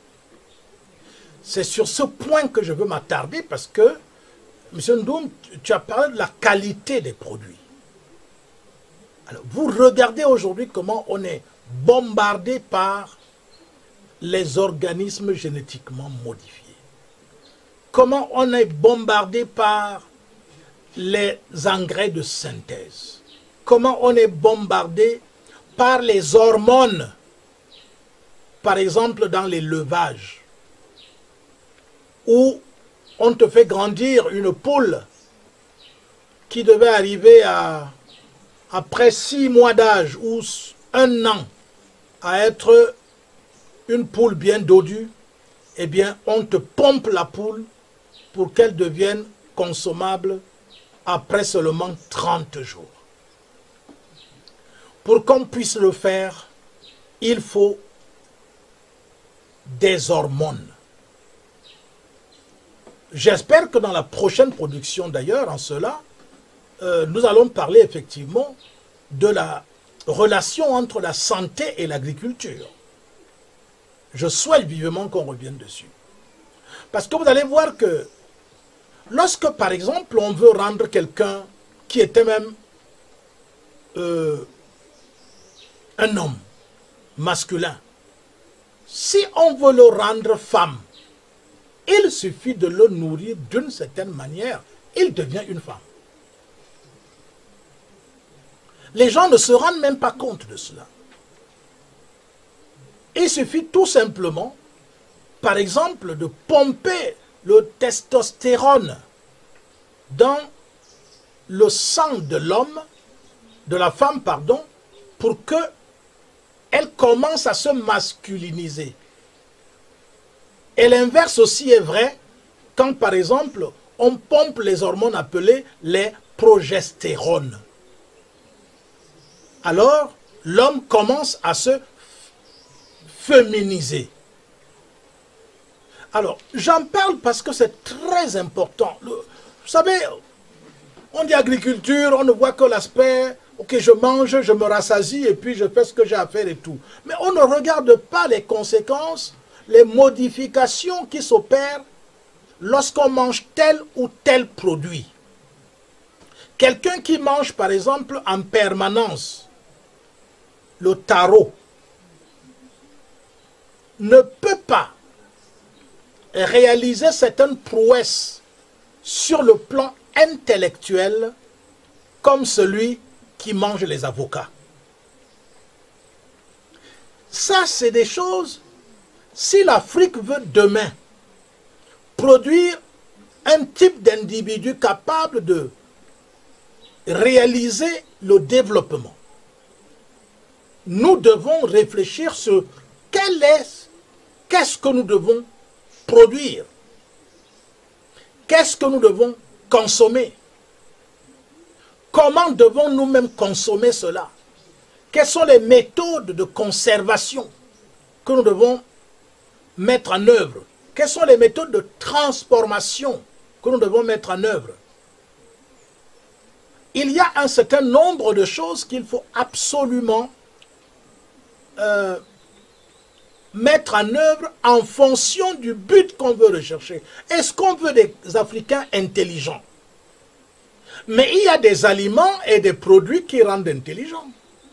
C'est sur ce point que je veux m'attarder parce que M. Ndoum, tu as parlé de la qualité des produits. Alors, vous regardez aujourd'hui comment on est bombardés par les organismes génétiquement modifiés? Comment on est bombardé par les engrais de synthèse? Comment on est bombardé par les hormones, par exemple dans l'élevage, où on te fait grandir une poule qui devait arriver à, après six mois d'âge ou un an à être une poule bien dodue, eh bien, on te pompe la poule pour qu'elle devienne consommable après seulement trente jours. Pour qu'on puisse le faire, il faut des hormones. J'espère que dans la prochaine production, d'ailleurs, en cela, euh, nous allons parler effectivement de la relation entre la santé et l'agriculture. Je souhaite vivement qu'on revienne dessus. Parce que vous allez voir que lorsque, par exemple, on veut rendre quelqu'un qui était même euh, un homme masculin, si on veut le rendre femme, il suffit de le nourrir d'une certaine manière, il devient une femme. Les gens ne se rendent même pas compte de cela. Il suffit tout simplement, par exemple, de pomper le testostérone dans le sang de l'homme, de la femme, pardon, pour que elle commence à se masculiniser. Et l'inverse aussi est vrai quand, par exemple, on pompe les hormones appelées les progestérones. Alors, l'homme commence à se féminiser. Alors, j'en parle parce que c'est très important. Le, vous savez, on dit agriculture, on ne voit que l'aspect, ok, je mange, je me rassasie et puis je fais ce que j'ai à faire et tout. Mais on ne regarde pas les conséquences, les modifications qui s'opèrent lorsqu'on mange tel ou tel produit. Quelqu'un qui mange, par exemple, en permanence le taro ne peut pas réaliser certaines prouesses sur le plan intellectuel comme celui qui mange les avocats. Ça, c'est des choses, si l'Afrique veut demain produire un type d'individu capable de réaliser le développement, nous devons réfléchir sur quel est, qu'est-ce que nous devons produire, qu'est-ce que nous devons consommer, comment devons nous-mêmes consommer cela, quelles sont les méthodes de conservation que nous devons mettre en œuvre, quelles sont les méthodes de transformation que nous devons mettre en œuvre. Il y a un certain nombre de choses qu'il faut absolument euh, mettre en œuvre en fonction du but qu'on veut rechercher. Est-ce qu'on veut des Africains intelligents? Mais il y a des aliments et des produits qui rendent intelligents.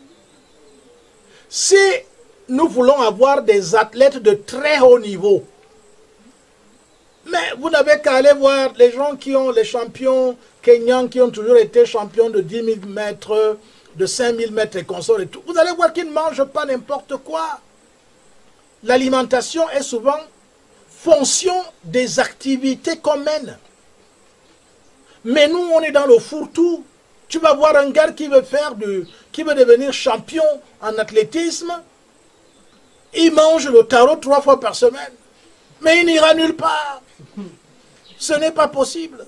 Si nous voulons avoir des athlètes de très haut niveau, mais vous n'avez qu'à aller voir les gens qui ont les champions kenyans qui ont toujours été champions de dix mille mètres, de cinq mille mètres et consorts et tout. Vous allez voir qu'ils ne mangent pas n'importe quoi. L'alimentation est souvent fonction des activités qu'on mène. Mais nous, on est dans le fourre-tout. Tu vas voir un gars qui veut faire du, qui veut devenir champion en athlétisme. Il mange le taro trois fois par semaine. Mais il n'ira nulle part. Ce n'est pas possible.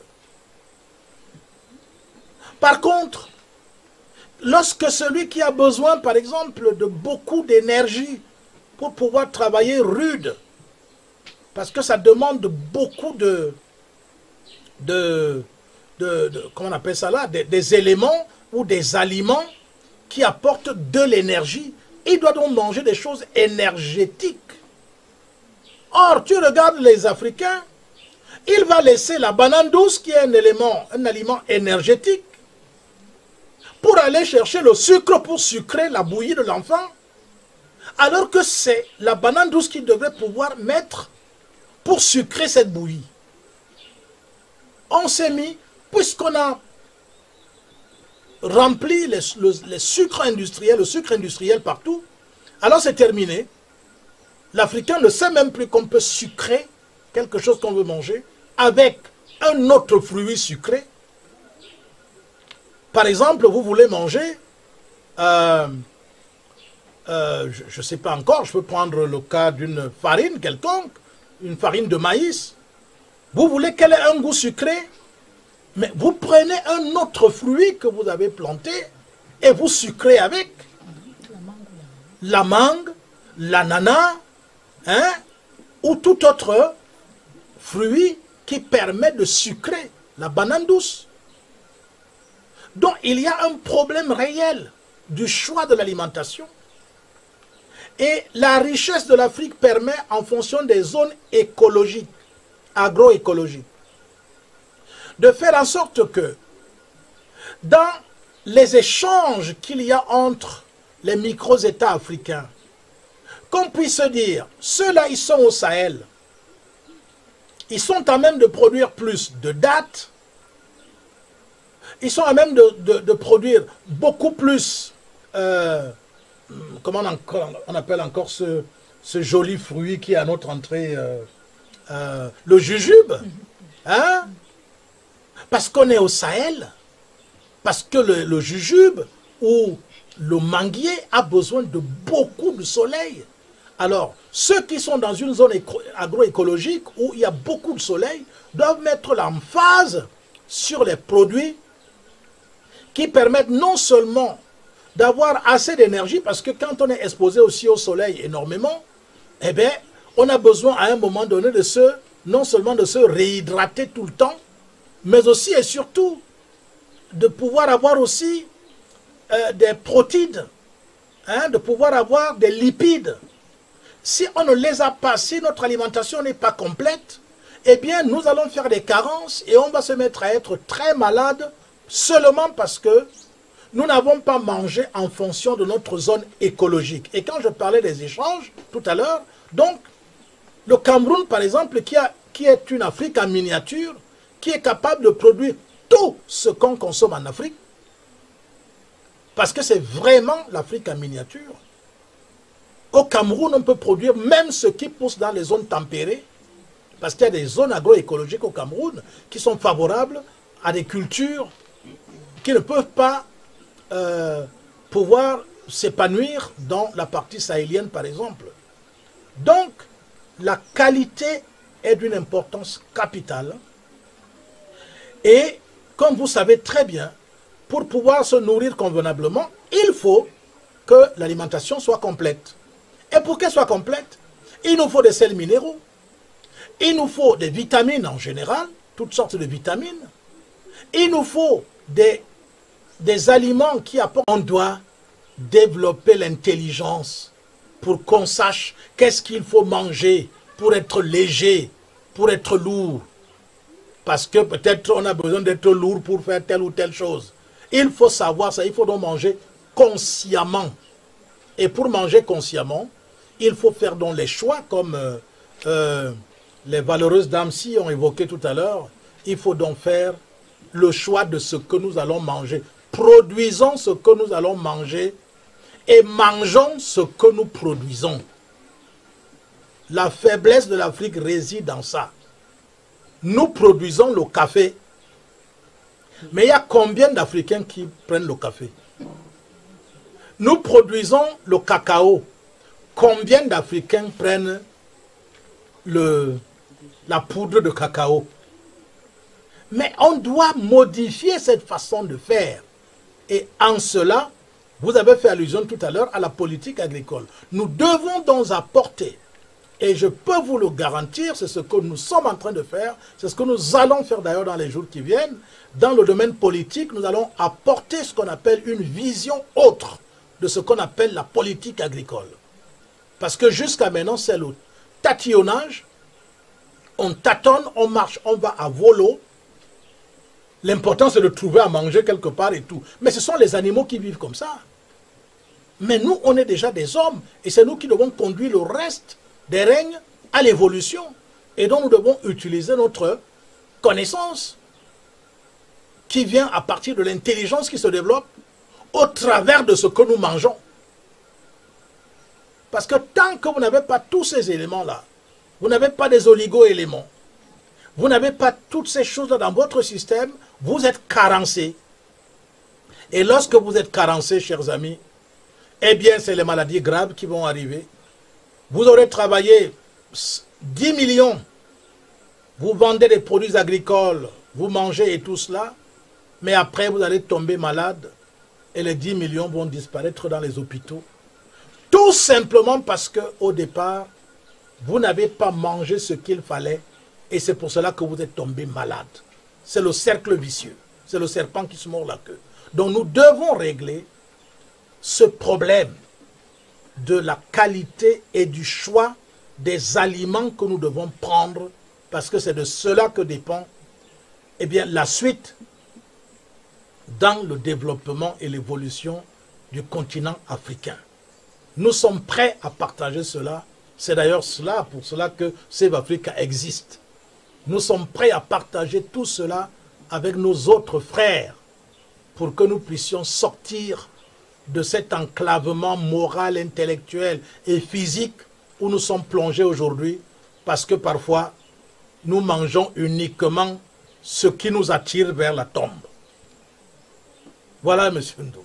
Par contre, lorsque celui qui a besoin, par exemple, de beaucoup d'énergie pour pouvoir travailler rude, parce que ça demande beaucoup de, de, de, de comment on appelle ça là, des, des éléments ou des aliments qui apportent de l'énergie, il doit donc manger des choses énergétiques. Or, tu regardes les Africains, il va laisser la banane douce qui est un élément, un aliment énergétique, pour aller chercher le sucre pour sucrer la bouillie de l'enfant. Alors que c'est la banane douce qui devrait pouvoir mettre pour sucrer cette bouillie. On s'est mis, puisqu'on a rempli les, le, les sucres industriels, le sucre industriel partout, alors c'est terminé. L'Africain ne sait même plus qu'on peut sucrer quelque chose qu'on veut manger avec un autre fruit sucré. Par exemple, vous voulez manger, euh, euh, je ne sais pas encore, je peux prendre le cas d'une farine quelconque, une farine de maïs. Vous voulez qu'elle ait un goût sucré, mais vous prenez un autre fruit que vous avez planté et vous sucrez avec la mangue, l'ananas, hein, ou tout autre fruit qui permet de sucrer la banane douce. Donc il y a un problème réel du choix de l'alimentation. Et la richesse de l'Afrique permet, en fonction des zones écologiques, agroécologiques, de faire en sorte que dans les échanges qu'il y a entre les micro-États africains, qu'on puisse se dire, ceux-là, ils sont au Sahel, ils sont à même de produire plus de dattes, ils sont à même de, de, de produire beaucoup plus, euh, comment on, on appelle encore ce, ce joli fruit qui est à notre entrée, euh, euh, le jujube, hein? Parce qu'on est au Sahel, parce que le, le jujube ou le manguier a besoin de beaucoup de soleil. Alors, ceux qui sont dans une zone agroécologique où il y a beaucoup de soleil doivent mettre l'emphase sur les produits qui permettent non seulement d'avoir assez d'énergie, parce que quand on est exposé aussi au soleil énormément, eh bien, on a besoin à un moment donné de se, non seulement de se réhydrater tout le temps, mais aussi et surtout de pouvoir avoir aussi euh, des protides, hein, de pouvoir avoir des lipides. Si on ne les a pas, si notre alimentation n'est pas complète, eh bien nous allons faire des carences et on va se mettre à être très malade seulement parce que nous n'avons pas mangé en fonction de notre zone écologique. Et quand je parlais des échanges tout à l'heure, donc le Cameroun par exemple, qui, a, qui est une Afrique en miniature, qui est capable de produire tout ce qu'on consomme en Afrique, parce que c'est vraiment l'Afrique en miniature. Au Cameroun, on peut produire même ce qui pousse dans les zones tempérées, parce qu'il y a des zones agroécologiques au Cameroun qui sont favorables à des cultures qui ne peuvent pas euh, pouvoir s'épanouir dans la partie sahélienne, par exemple. Donc, la qualité est d'une importance capitale. Et, comme vous savez très bien, pour pouvoir se nourrir convenablement, il faut que l'alimentation soit complète. Et pour qu'elle soit complète, il nous faut des sels minéraux, il nous faut des vitamines en général, toutes sortes de vitamines, il nous faut des, des aliments qui apportent. On doit développer l'intelligence pour qu'on sache qu'est-ce qu'il faut manger pour être léger, pour être lourd. Parce que peut-être on a besoin d'être lourd pour faire telle ou telle chose. Il faut savoir ça, il faut donc manger consciemment. Et pour manger consciemment, il faut faire donc les choix, comme euh, euh, les valeureuses dames ci ont évoqué tout à l'heure. Il faut donc faire le choix de ce que nous allons manger. Produisons ce que nous allons manger et mangeons ce que nous produisons. La faiblesse de l'Afrique réside dans ça. Nous produisons le café. Mais il y a combien d'Africains qui prennent le café? Nous produisons le cacao. Combien d'Africains prennent le, la poudre de cacao? Mais on doit modifier cette façon de faire. Et en cela, vous avez fait allusion tout à l'heure à la politique agricole. Nous devons donc apporter, et je peux vous le garantir, c'est ce que nous sommes en train de faire, c'est ce que nous allons faire d'ailleurs dans les jours qui viennent. Dans le domaine politique, nous allons apporter ce qu'on appelle une vision autre de ce qu'on appelle la politique agricole. Parce que jusqu'à maintenant, c'est le tatillonnage. On tâtonne, on marche, on va à volo. L'important, c'est de trouver à manger quelque part et tout. Mais ce sont les animaux qui vivent comme ça. Mais nous, on est déjà des hommes. Et c'est nous qui devons conduire le reste des règnes à l'évolution. Et donc, nous devons utiliser notre connaissance qui vient à partir de l'intelligence qui se développe au travers de ce que nous mangeons. Parce que tant que vous n'avez pas tous ces éléments-là, vous n'avez pas des oligo-éléments, vous n'avez pas toutes ces choses-là dans votre système, vous êtes carencé. Et lorsque vous êtes carencé, chers amis, eh bien, c'est les maladies graves qui vont arriver. Vous aurez travaillé dix millions, vous vendez des produits agricoles, vous mangez et tout cela, mais après, vous allez tomber malade et les dix millions vont disparaître dans les hôpitaux. Tout simplement parce qu'au départ, vous n'avez pas mangé ce qu'il fallait et c'est pour cela que vous êtes tombé malade. C'est le cercle vicieux. C'est le serpent qui se mord la queue. Donc nous devons régler ce problème de la qualité et du choix des aliments que nous devons prendre parce que c'est de cela que dépend eh bien, la suite dans le développement et l'évolution du continent africain. Nous sommes prêts à partager cela. C'est d'ailleurs cela, pour cela que Save Africa existe. Nous sommes prêts à partager tout cela avec nos autres frères pour que nous puissions sortir de cet enclavement moral, intellectuel et physique où nous sommes plongés aujourd'hui parce que parfois nous mangeons uniquement ce qui nous attire vers la tombe. Voilà, M. Ndou.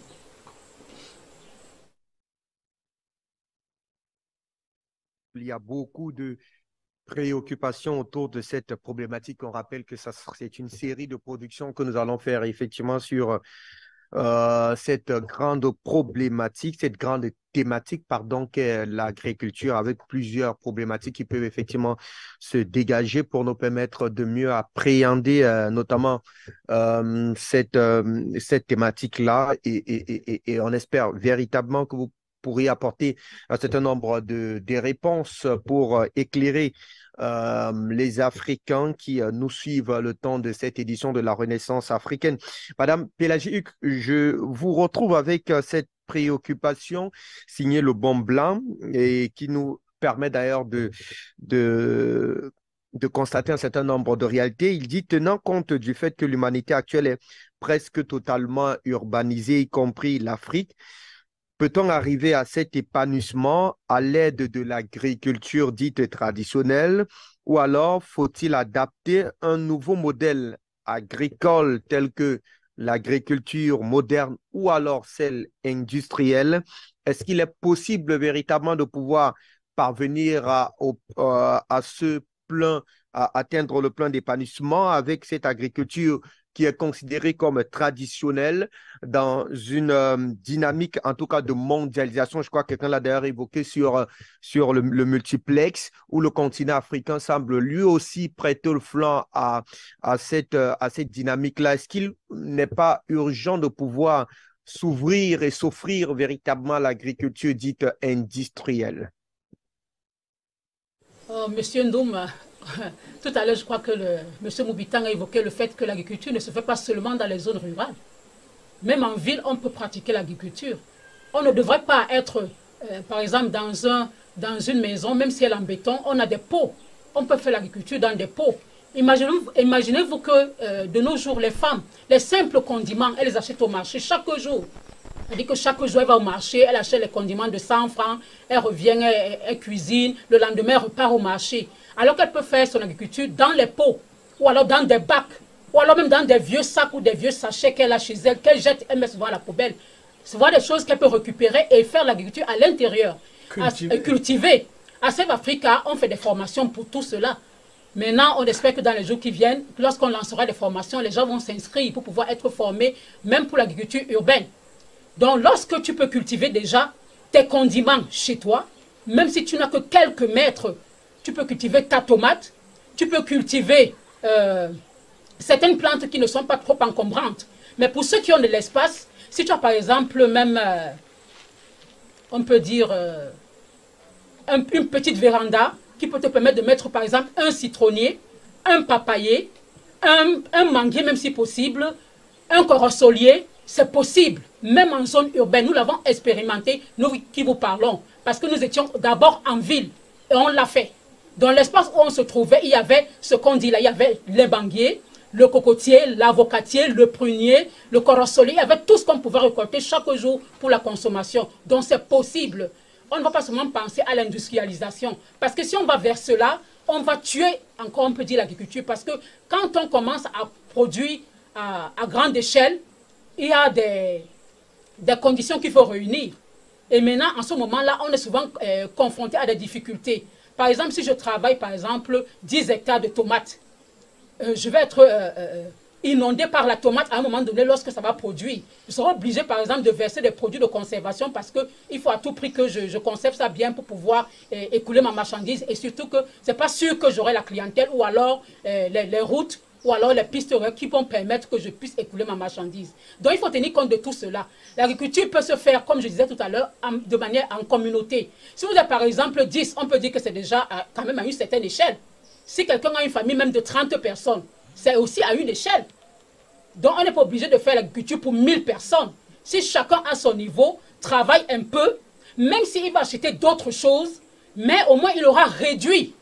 Il y a beaucoup de préoccupations autour de cette problématique. On rappelle que c'est une série de productions que nous allons faire effectivement sur euh, cette grande problématique, cette grande thématique, pardon, qu'est l'agriculture, avec plusieurs problématiques qui peuvent effectivement se dégager pour nous permettre de mieux appréhender euh, notamment euh, cette, euh, cette thématique-là et, et, et, et on espère véritablement que vous pourriez apporter un certain nombre de, de réponses pour euh, éclairer euh, les Africains qui euh, nous suivent le temps de cette édition de la Renaissance africaine. Madame Pélagie Huc, je vous retrouve avec euh, cette préoccupation signée Le Bon Blanc et qui nous permet d'ailleurs de, de, de constater un certain nombre de réalités. Il dit, tenant compte du fait que l'humanité actuelle est presque totalement urbanisée, y compris l'Afrique, peut-on arriver à cet épanouissement à l'aide de l'agriculture dite traditionnelle ou alors faut-il adapter un nouveau modèle agricole tel que l'agriculture moderne ou alors celle industrielle? Est-ce qu'il est possible véritablement de pouvoir parvenir à, au, euh, à ce plein, à atteindre le plein d'épanouissement avec cette agriculture qui est considérée comme traditionnelle dans une euh, dynamique, en tout cas, de mondialisation? Je crois que quelqu'un l'a d'ailleurs évoqué sur, sur le, le multiplex, où le continent africain semble lui aussi prêter le flanc à, à cette, à cette dynamique-là. Est-ce qu'il n'est pas urgent de pouvoir s'ouvrir et s'offrir véritablement à l'agriculture dite industrielle?
Oh, Monsieur Ndoum, tout à l'heure, je crois que le, M. Moubitang a évoqué le fait que l'agriculture ne se fait pas seulement dans les zones rurales. Même en ville, on peut pratiquer l'agriculture. On ne devrait pas être, euh, par exemple, dans, un, dans une maison, même si elle est en béton, on a des pots. On peut faire l'agriculture dans des pots. Imaginez-vous imaginez que euh, de nos jours, les femmes, les simples condiments, elles les achètent au marché chaque jour. Elle dit que chaque jour, elle va au marché, elle achète les condiments de cent francs, elle revient, elle, elle cuisine, le lendemain, elle repart au marché. Alors qu'elle peut faire son agriculture dans les pots, ou alors dans des bacs, ou alors même dans des vieux sacs ou des vieux sachets qu'elle a chez elle, qu'elle jette, elle met souvent à la poubelle. C'est voir des choses qu'elle peut récupérer et faire l'agriculture à l'intérieur. Cultiver. À, cultiver. À Save Africa, on fait des formations pour tout cela. Maintenant, on espère que dans les jours qui viennent, lorsqu'on lancera des formations, les gens vont s'inscrire pour pouvoir être formés, même pour l'agriculture urbaine. Donc, lorsque tu peux cultiver déjà tes condiments chez toi, même si tu n'as que quelques mètres, tu peux cultiver ta tomate, tu peux cultiver euh, certaines plantes qui ne sont pas trop encombrantes. Mais pour ceux qui ont de l'espace, si tu as par exemple même, euh, on peut dire, euh, un, une petite véranda qui peut te permettre de mettre par exemple un citronnier, un papayer, un, un manguier même si possible, un corossolier, c'est possible, même en zone urbaine. Nous l'avons expérimenté, nous qui vous parlons, parce que nous étions d'abord en ville et on l'a fait. Dans l'espace où on se trouvait, il y avait ce qu'on dit là, il y avait les banquiers, le cocotier, l'avocatier, le prunier, le corosolier, il y avait tout ce qu'on pouvait récolter chaque jour pour la consommation. Donc c'est possible. On ne va pas seulement penser à l'industrialisation, parce que si on va vers cela, on va tuer encore, on peut dire, l'agriculture, parce que quand on commence à produire à, à grande échelle, il y a des, des conditions qu'il faut réunir. Et maintenant, en ce moment-là, on est souvent euh, confronté à des difficultés. Par exemple, si je travaille, par exemple, dix hectares de tomates, euh, je vais être euh, euh, inondé par la tomate à un moment donné lorsque ça va produire. Je serai obligé, par exemple, de verser des produits de conservation parce qu'il faut à tout prix que je, je conserve ça bien pour pouvoir euh, écouler ma marchandise. Et surtout que ce n'est pas sûr que j'aurai la clientèle ou alors euh, les, les routes ou alors les pistes qui vont permettre que je puisse écouler ma marchandise. Donc, il faut tenir compte de tout cela. L'agriculture peut se faire, comme je disais tout à l'heure, de manière en communauté. Si vous êtes, par exemple, dix, on peut dire que c'est déjà à, quand même à une certaine échelle. Si quelqu'un a une famille même de trente personnes, c'est aussi à une échelle. Donc, on n'est pas obligé de faire l'agriculture pour mille personnes. Si chacun à son niveau travaille un peu, même s'il va acheter d'autres choses, mais au moins il aura réduit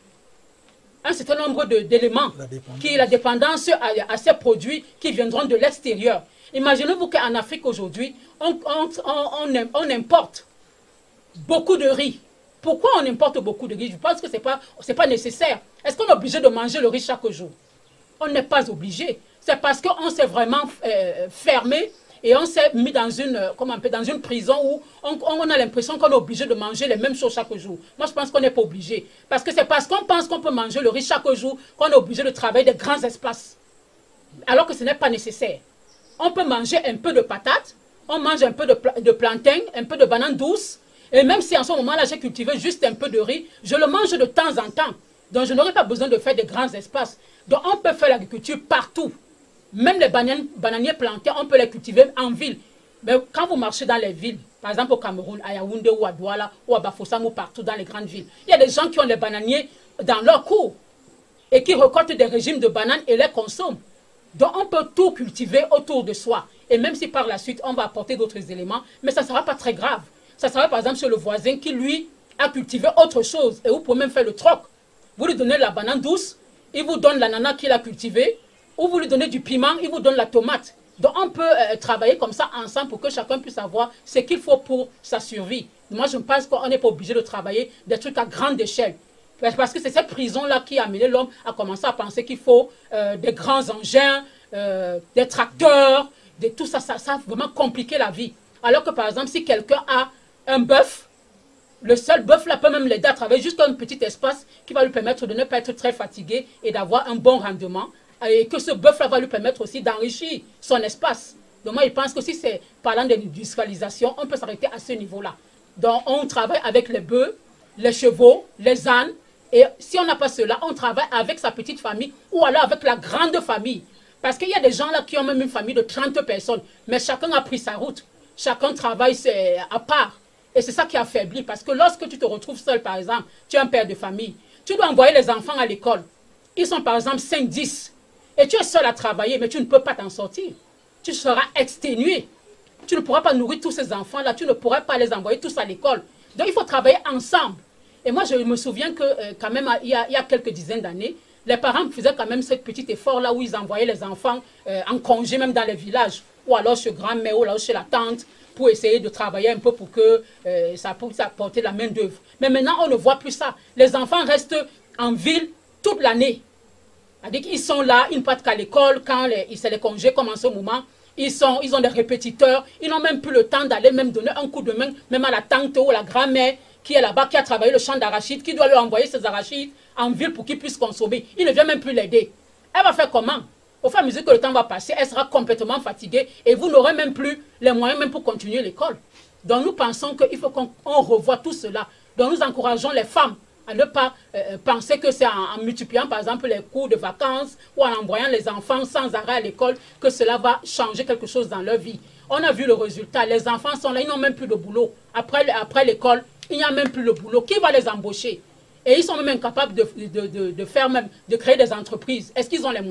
un certain nombre d'éléments, qui est la dépendance à, à ces produits qui viendront de l'extérieur. Imaginez-vous qu'en Afrique aujourd'hui, on, on, on, on importe beaucoup de riz. Pourquoi on importe beaucoup de riz? Je pense que ce n'est pas, c'est pas nécessaire. Est-ce qu'on est obligé de manger le riz chaque jour? On n'est pas obligé. C'est parce qu'on s'est vraiment euh, fermé et on s'est mis dans une, comment on peut, dans une prison où on, on a l'impression qu'on est obligé de manger les mêmes choses chaque jour. Moi, je pense qu'on n'est pas obligé. Parce que c'est parce qu'on pense qu'on peut manger le riz chaque jour qu'on est obligé de travailler des grands espaces. Alors que ce n'est pas nécessaire. On peut manger un peu de patates, on mange un peu de, de plantain, un peu de banane douce. Et même si en ce moment-là, j'ai cultivé juste un peu de riz, je le mange de temps en temps. Donc, je n'aurai pas besoin de faire des grands espaces. Donc, on peut faire l'agriculture partout. Même les bananes, bananiers plantés, on peut les cultiver en ville. Mais quand vous marchez dans les villes, par exemple au Cameroun, à Yaoundé ou à Douala ou à Bafoussam ou partout dans les grandes villes, il y a des gens qui ont les bananiers dans leur cours et qui récoltent des régimes de bananes et les consomment. Donc on peut tout cultiver autour de soi. Et même si par la suite on va apporter d'autres éléments, mais ça ne sera pas très grave. Ça sera par exemple chez le voisin qui lui a cultivé autre chose et vous pouvez même faire le troc. Vous lui donnez la banane douce, il vous donne l'ananas qu'il a cultivé, ou vous lui donnez du piment, il vous donne la tomate. Donc on peut euh, travailler comme ça ensemble pour que chacun puisse avoir ce qu'il faut pour sa survie. Moi je pense qu'on n'est pas obligé de travailler des trucs à grande échelle. Parce que c'est cette prison-là qui a amené l'homme à commencer à penser qu'il faut euh, des grands engins, euh, des tracteurs, de, tout ça, ça, ça a vraiment compliqué la vie. Alors que par exemple, si quelqu'un a un bœuf, le seul bœuf là peut même l'aider à travailler juste un petit espace qui va lui permettre de ne pas être très fatigué et d'avoir un bon rendement. Et que ce bœuf-là va lui permettre aussi d'enrichir son espace. Donc moi, je pense que si c'est parlant d'industrialisation, on peut s'arrêter à ce niveau-là. Donc on travaille avec les bœufs, les chevaux, les ânes. Et si on n'a pas cela, on travaille avec sa petite famille ou alors avec la grande famille. Parce qu'il y a des gens là qui ont même une famille de trente personnes. Mais chacun a pris sa route. Chacun travaille à part. Et c'est ça qui affaiblit. Parce que lorsque tu te retrouves seul, par exemple, tu es un père de famille, tu dois envoyer les enfants à l'école. Ils sont par exemple cinq dix. Et tu es seul à travailler, mais tu ne peux pas t'en sortir. Tu seras exténué. Tu ne pourras pas nourrir tous ces enfants-là. Tu ne pourras pas les envoyer tous à l'école. Donc, il faut travailler ensemble. Et moi, je me souviens que euh, quand même, il y, a, il y a quelques dizaines d'années, les parents faisaient quand même ce petit effort-là où ils envoyaient les enfants euh, en congé, même dans les villages, ou alors chez grand-mère, ou alors chez la tante, pour essayer de travailler un peu pour que euh, ça puisse apporter la main-d'œuvre. Mais maintenant, on ne voit plus ça. Les enfants restent en ville toute l'année. C'est-à-dire qu'ils sont là, ils ne partent qu'à l'école, quand c'est les congés comme en ce moment, ils, sont, ils ont des répétiteurs, ils n'ont même plus le temps d'aller même donner un coup de main, même à la tante ou à la grand-mère qui est là-bas, qui a travaillé le champ d'arachides, qui doit lui envoyer ses arachides en ville pour qu'il puisse consommer. Il ne vient même plus l'aider. Elle va faire comment? Au fur et à mesure que le temps va passer, elle sera complètement fatiguée et vous n'aurez même plus les moyens même pour continuer l'école. Donc nous pensons qu'il faut qu'on revoie tout cela. Donc nous encourageons les femmes à ne pas euh, penser que c'est en, en multipliant par exemple les cours de vacances ou en envoyant les enfants sans arrêt à l'école que cela va changer quelque chose dans leur vie. On a vu le résultat, les enfants sont là, ils n'ont même plus de boulot. Après, après l'école, il n'y a même plus le boulot. Qui va les embaucher? Et ils sont même incapables de, de, de, de faire même, de créer des entreprises. Est-ce qu'ils ont les moyens?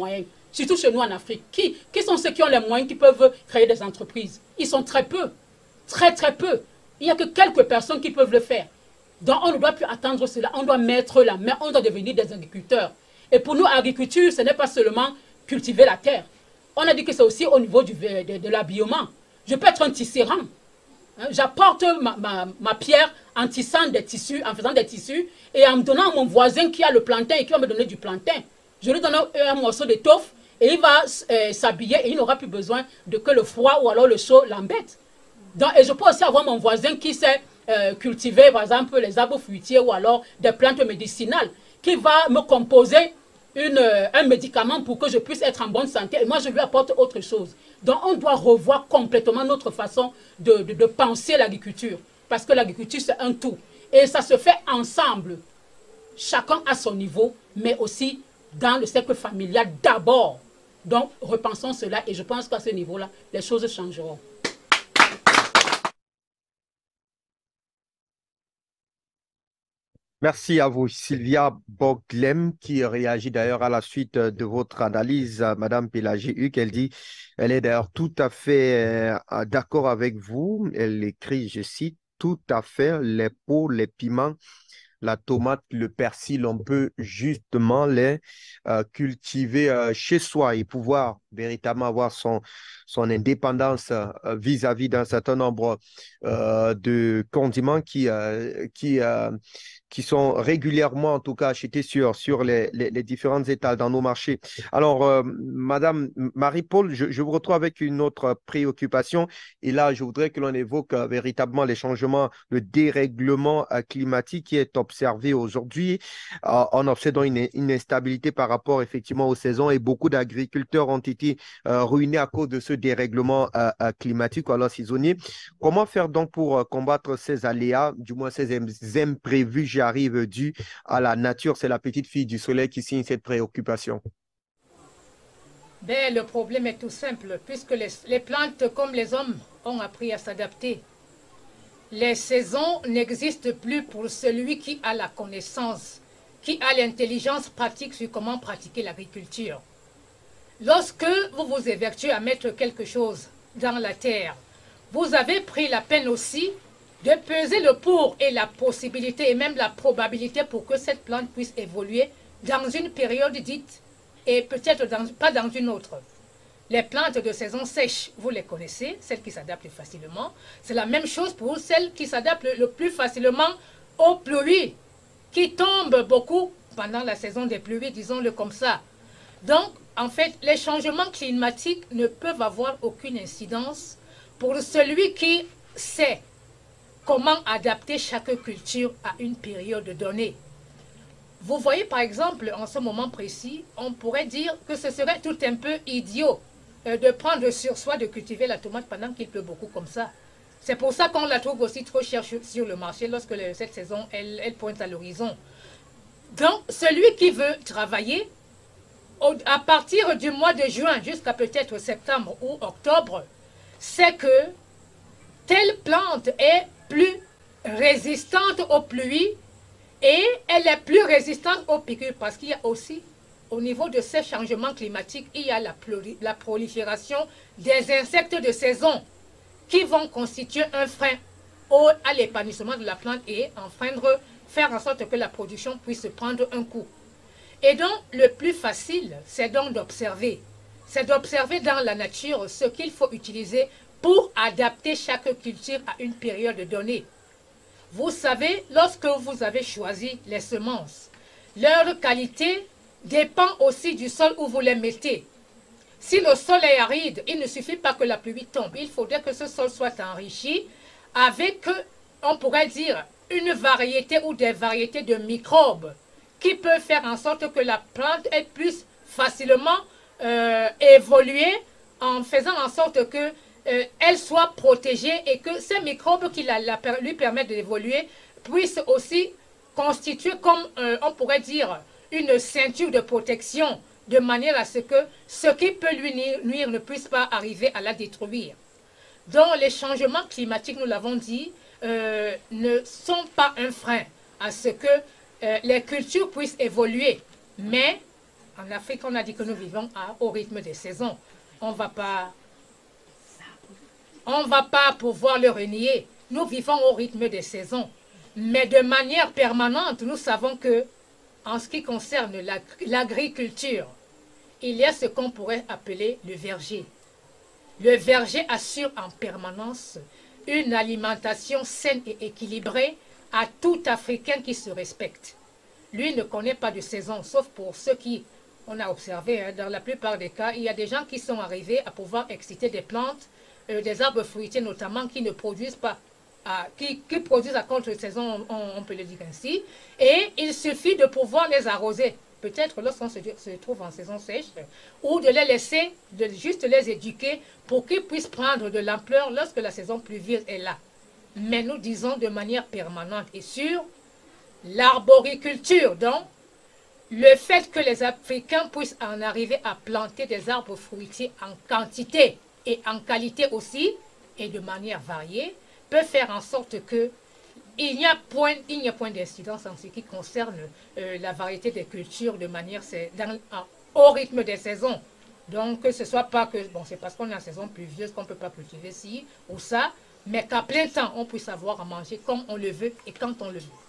surtout chez nous en Afrique. Qui, qui sont ceux qui ont les moyens, qui peuvent créer des entreprises? Ils sont très peu, très très peu. Il n'y a que quelques personnes qui peuvent le faire. Donc on ne doit plus attendre cela, on doit mettre la main, on doit devenir des agriculteurs. Et pour nous, agriculture, ce n'est pas seulement cultiver la terre. On a dit que c'est aussi au niveau du, de, de l'habillement. Je peux être un tisserand. Hein, j'apporte ma, ma, ma pierre en tissant des tissus, en faisant des tissus, et en me donnant à mon voisin qui a le plantain et qui va me donner du plantain. Je lui donne un, un morceau d'étoffe et il va euh, s'habiller et il n'aura plus besoin de que le froid ou alors le chaud l'embête. Donc, et je peux aussi avoir mon voisin qui sait euh, cultiver, par exemple, les arbres fruitiers ou alors des plantes médicinales, qui va me composer une, euh, un médicament pour que je puisse être en bonne santé. Et moi, je lui apporte autre chose. Donc, on doit revoir complètement notre façon de, de, de penser l'agriculture. Parce que l'agriculture, c'est un tout. Et ça se fait ensemble. Chacun à son niveau, mais aussi dans le cercle familial d'abord. Donc, repensons cela et je pense qu'à ce niveau-là, les choses changeront.
Merci à vous, Sylvia Boglem, qui réagit d'ailleurs à la suite de votre analyse, Madame Pélagie Huc. Elle dit, elle est d'ailleurs tout à fait euh, d'accord avec vous. Elle écrit, je cite, tout à fait, les pots, les piments, la tomate, le persil, on peut justement les euh, cultiver euh, chez soi et pouvoir véritablement avoir son, son indépendance euh, vis-à-vis d'un certain nombre euh, de condiments qui, euh, qui, euh, qui sont régulièrement, en tout cas, achetés sur, sur les, les, les différentes étals dans nos marchés. Alors, euh, Madame Marie-Paul, je, je vous retrouve avec une autre préoccupation. Et là, je voudrais que l'on évoque euh, véritablement les changements, le dérèglement euh, climatique qui est observé aujourd'hui. Euh, on observe une, une instabilité par rapport effectivement aux saisons et beaucoup d'agriculteurs ont été euh, ruinés à cause de ce dérèglement euh, euh, climatique ou alors saisonnier. Comment faire donc pour euh, combattre ces aléas, du moins ces imprévus, j'arrive, dus à la nature? C'est la petite fille du soleil qui signe cette préoccupation.
Ben, le problème est tout simple, puisque les, les plantes, comme les hommes, ont appris à s'adapter. Les saisons n'existent plus pour celui qui a la connaissance, qui a l'intelligence pratique sur comment pratiquer l'agriculture. Lorsque vous vous évertuez à mettre quelque chose dans la terre, vous avez pris la peine aussi de peser le pour et la possibilité et même la probabilité pour que cette plante puisse évoluer dans une période dite et peut-être pas dans une autre. Les plantes de saison sèche, vous les connaissez, celles qui s'adaptent facilement. C'est la même chose pour celles qui s'adaptent le plus facilement aux pluies, qui tombent beaucoup pendant la saison des pluies, disons-le comme ça. Donc, en fait, les changements climatiques ne peuvent avoir aucune incidence pour celui qui sait comment adapter chaque culture à une période donnée. Vous voyez par exemple, en ce moment précis, on pourrait dire que ce serait tout un peu idiot euh, de prendre sur soi de cultiver la tomate pendant qu'il pleut beaucoup comme ça. C'est pour ça qu'on la trouve aussi trop chère sur le marché lorsque le, cette saison, elle, elle pointe à l'horizon. Donc, celui qui veut travailler, au, à partir du mois de juin jusqu'à peut-être septembre ou octobre, c'est que telle plante est plus résistante aux pluies et elle est plus résistante aux piqûres parce qu'il y a aussi, au niveau de ces changements climatiques, il y a la, la prolifération des insectes de saison qui vont constituer un frein au, à l'épanouissement de la plante et enfreindre, faire en sorte que la production puisse prendre un coup. Et donc, le plus facile, c'est donc d'observer. C'est d'observer dans la nature ce qu'il faut utiliser pour adapter chaque culture à une période donnée. Vous savez, lorsque vous avez choisi les semences, leur qualité dépend aussi du sol où vous les mettez. Si le sol est aride, il ne suffit pas que la pluie tombe. Il faudrait que ce sol soit enrichi avec, on pourrait dire, une variété ou des variétés de microbes qui peuvent faire en sorte que la plante puisse facilement euh, évoluer en faisant en sorte que Euh, elle soit protégée et que ces microbes qui la, la, lui permettent d'évoluer puissent aussi constituer, comme euh, on pourrait dire, une ceinture de protection, de manière à ce que ce qui peut lui nuire ne puisse pas arriver à la détruire. Donc les changements climatiques, nous l'avons dit, euh, ne sont pas un frein à ce que euh, les cultures puissent évoluer. Mais En Afrique, on a dit que nous vivons à, au rythme des saisons. On va pas, on va pas pouvoir le renier. Nous vivons au rythme des saisons. Mais de manière permanente, nous savons que, en ce qui concerne l'agriculture, il y a ce qu'on pourrait appeler le verger. Le verger assure en permanence une alimentation saine et équilibrée à tout Africain qui se respecte. Lui ne connaît pas de saison, sauf pour ceux qui, on a observé, hein, dans la plupart des cas, il y a des gens qui sont arrivés à pouvoir exciter des plantes, euh, des arbres fruitiers notamment, qui ne produisent pas, à, qui, qui produisent à contre-saison, on, on peut le dire ainsi, et il suffit de pouvoir les arroser, peut-être lorsqu'on se, se trouve en saison sèche, ou de les laisser, de juste les éduquer pour qu'ils puissent prendre de l'ampleur lorsque la saison pluvieuse est là. Mais nous disons de manière permanente et sûre, l'arboriculture, donc, le fait que les Africains puissent en arriver à planter des arbres fruitiers en quantité et en qualité aussi, et de manière variée, peut faire en sorte que il n'y a point, il n'y a point d'incidence en ce qui concerne euh, la variété des cultures de manière dans, en, au rythme des saisons. Donc, que ce soit pas que, bon, c'est parce qu'on est en saison pluvieuse qu'on ne peut pas cultiver ci ou ça, mais qu'à plein temps, on puisse avoir à manger comme on le veut et quand on le veut.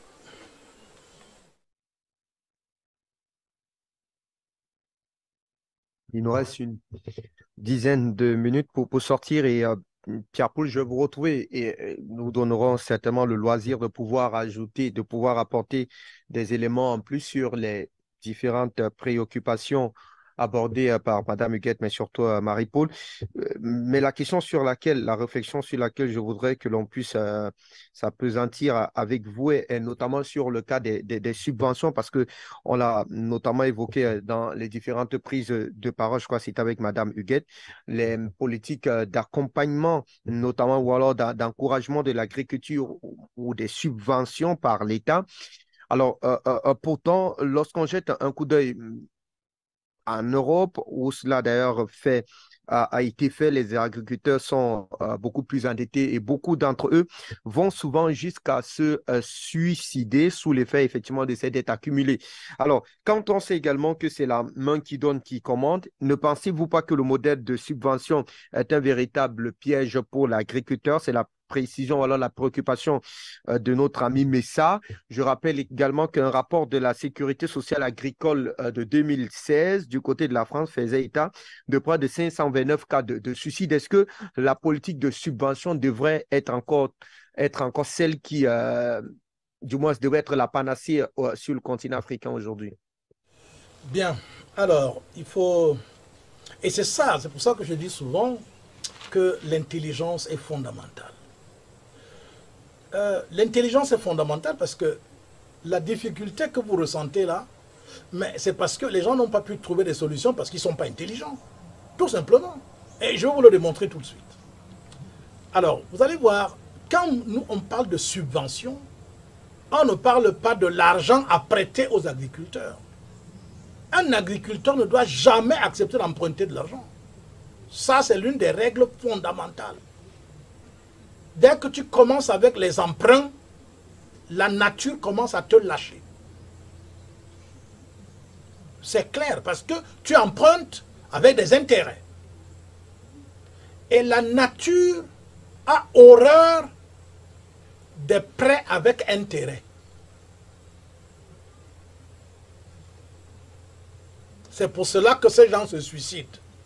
Il nous reste une dizaine de minutes pour, pour sortir et euh, Pierre-Paul, je vais vous retrouver et nous donnerons certainement le loisir de pouvoir ajouter, de pouvoir apporter des éléments en plus sur les différentes préoccupations abordées par Madame Huguette, mais surtout Marie-Paul. Mais la question sur laquelle, la réflexion sur laquelle je voudrais que l'on puisse euh, s'appesantir avec vous est, est notamment sur le cas des, des, des subventions, parce qu'on l'a notamment évoqué dans les différentes prises de parole, je crois que c'est avec Madame Huguette, les politiques d'accompagnement, notamment, ou alors d'encouragement de l'agriculture ou, ou des subventions par l'État. Alors, euh, euh, pourtant, lorsqu'on jette un coup d'œil en Europe, où cela d'ailleurs fait, a, a été fait, les agriculteurs sont euh, beaucoup plus endettés et beaucoup d'entre eux vont souvent jusqu'à se euh, suicider sous l'effet effectivement de ces dettes accumulées. Alors, quand on sait également que c'est la main qui donne qui commande, ne pensez-vous pas que le modèle de subvention est un véritable piège pour l'agriculteur? C'est la précision, voilà la préoccupation euh, de notre ami Messa. Je rappelle également qu'un rapport de la sécurité sociale agricole euh, de deux mille seize du côté de la France faisait état de près de cinq cent vingt-neuf cas de, de suicide. Est-ce que la politique de subvention devrait être encore, être encore celle qui, euh, du moins, devrait être la panacée euh, sur le continent africain aujourd'hui?
Bien. Alors, il faut... Et c'est ça, c'est pour ça que je dis souvent que l'intelligence est fondamentale. Euh, l'intelligence est fondamentale parce que la difficulté que vous ressentez là, mais c'est parce que les gens n'ont pas pu trouver des solutions parce qu'ils ne sont pas intelligents. Tout simplement. Et je vais vous le démontrer tout de suite. Alors, vous allez voir, quand nous on parle de subvention, on ne parle pas de l'argent à prêter aux agriculteurs. Un agriculteur ne doit jamais accepter d'emprunter de l'argent. Ça, c'est l'une des règles fondamentales. Dès que tu commences avec les emprunts, la nature commence à te lâcher. C'est clair, parce que tu empruntes avec des intérêts. Et la nature a horreur des prêts avec intérêt. C'est pour cela que ces gens se suicident.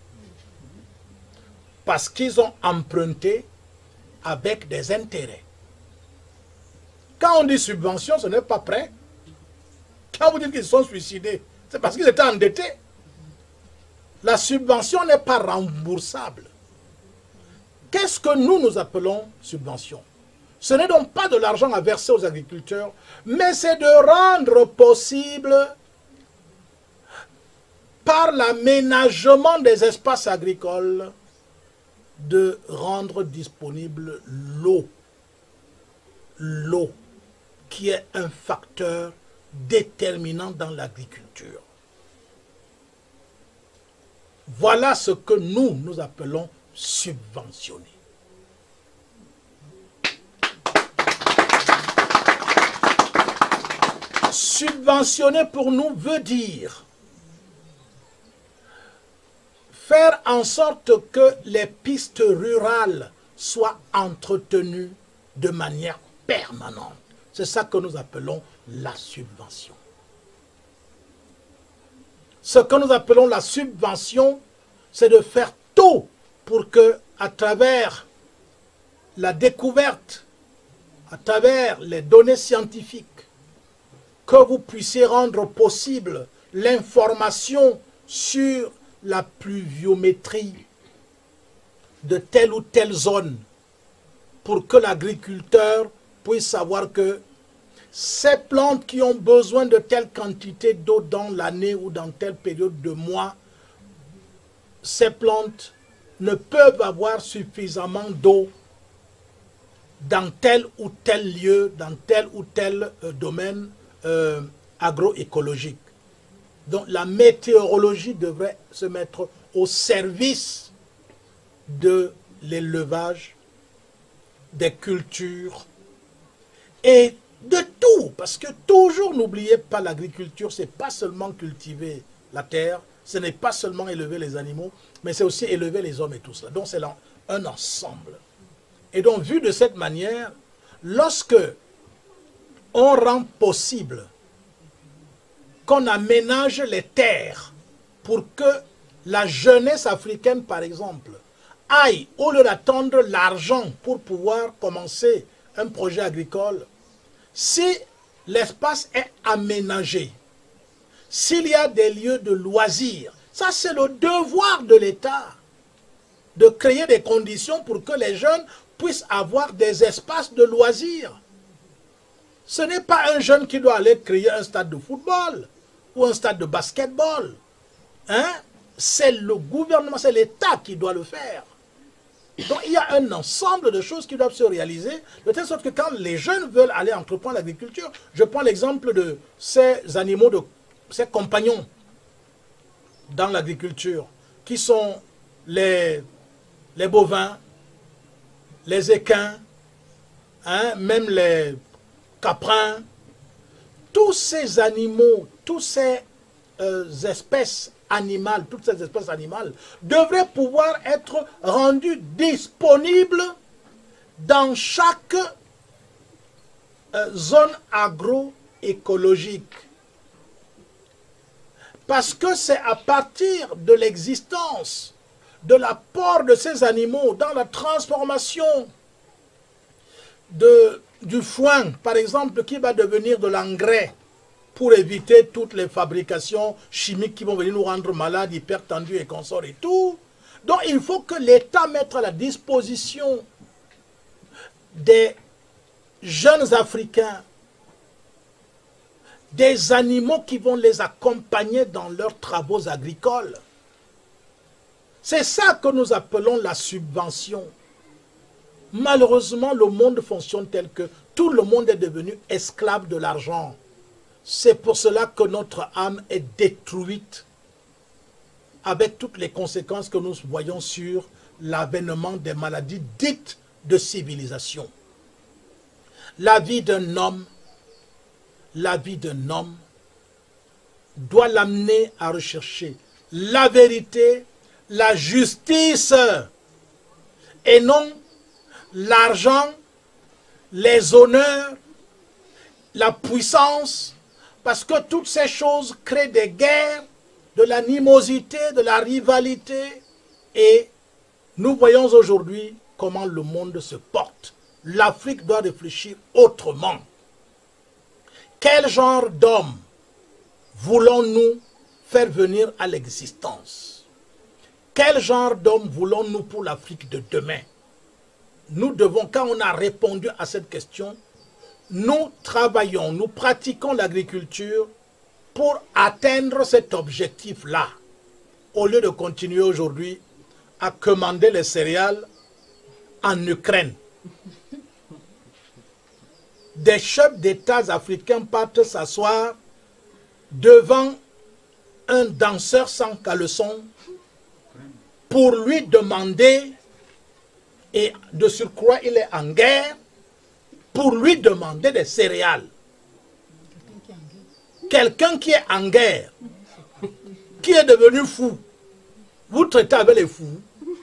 Parce qu'ils ont emprunté avec des intérêts. Quand on dit subvention, ce n'est pas prêt. Quand vous dites qu'ils se sont suicidés, c'est parce qu'ils étaient endettés. La subvention n'est pas remboursable. Qu'est-ce que nous, nous appelons subvention? Ce n'est donc pas de l'argent à verser aux agriculteurs, mais c'est de rendre possible, par l'aménagement des espaces agricoles, de rendre disponible l'eau. L'eau, qui est un facteur déterminant dans l'agriculture. Voilà ce que nous, nous appelons subventionner. Subventionner pour nous veut dire faire en sorte que les pistes rurales soient entretenues de manière permanente. C'est ça que nous appelons la subvention. Ce que nous appelons la subvention, c'est de faire tout pour que, à travers la découverte, à travers les données scientifiques, que vous puissiez rendre possible l'information sur la pluviométrie de telle ou telle zone, pour que l'agriculteur puisse savoir que ces plantes qui ont besoin de telle quantité d'eau dans l'année ou dans telle période de mois, ces plantes ne peuvent avoir suffisamment d'eau dans tel ou tel lieu, dans tel ou tel euh, domaine euh, agroécologique. Donc la météorologie devrait se mettre au service de l'élevage, des cultures et de tout. Parce que toujours, n'oubliez pas, l'agriculture, ce n'est pas seulement cultiver la terre, ce n'est pas seulement élever les animaux, mais c'est aussi élever les hommes et tout cela. Donc c'est un ensemble. Et donc, vu de cette manière, lorsque on rend possible qu'on aménage les terres pour que la jeunesse africaine, par exemple, aille, au lieu d'attendre l'argent pour pouvoir commencer un projet agricole, si l'espace est aménagé, s'il y a des lieux de loisirs, ça c'est le devoir de l'État, de créer des conditions pour que les jeunes puissent avoir des espaces de loisirs. Ce n'est pas un jeune qui doit aller créer un stade de football ou un stade de basketball. Hein? C'est le gouvernement, c'est l'État qui doit le faire. Donc il y a un ensemble de choses qui doivent se réaliser, de telle sorte que quand les jeunes veulent aller entreprendre l'agriculture, je prends l'exemple de ces animaux, de ces compagnons dans l'agriculture, qui sont les, les bovins, les équins, hein, même les caprins, tous ces animaux, toutes ces euh, espèces animales, toutes ces espèces animales devraient pouvoir être rendues disponibles dans chaque euh, zone agroécologique. Parce que c'est à partir de l'existence, de l'apport de ces animaux dans la transformation de, du foin, par exemple, qui va devenir de l'engrais pour éviter toutes les fabrications chimiques qui vont venir nous rendre malades, hypertendus et consorts et tout. Donc il faut que l'État mette à la disposition des jeunes Africains des animaux qui vont les accompagner dans leurs travaux agricoles. C'est ça que nous appelons la subvention. Malheureusement, le monde fonctionne tel que tout le monde est devenu esclave de l'argent. C'est pour cela que notre âme est détruite avec toutes les conséquences que nous voyons sur l'avènement des maladies dites de civilisation. La vie d'un homme, la vie d'un homme doit l'amener à rechercher la vérité, la justice et non l'argent, les honneurs, la puissance, parce que toutes ces choses créent des guerres, de l'animosité, de la rivalité, et nous voyons aujourd'hui comment le monde se porte. L'Afrique doit réfléchir autrement. Quel genre d'homme voulons-nous faire venir à l'existence? Quel genre d'homme voulons-nous pour l'Afrique de demain? Nous devons, quand on a répondu à cette question, nous travaillons, nous pratiquons l'agriculture pour atteindre cet objectif-là, au lieu de continuer aujourd'hui à commander les céréales en Ukraine. Des chefs d'État africains partent s'asseoir devant un danseur sans caleçon pour lui demander, et de surcroît il est en guerre, pour lui demander des céréales. Quelqu'un qui est en guerre, qui est devenu fou, Vous traitez avec les fous.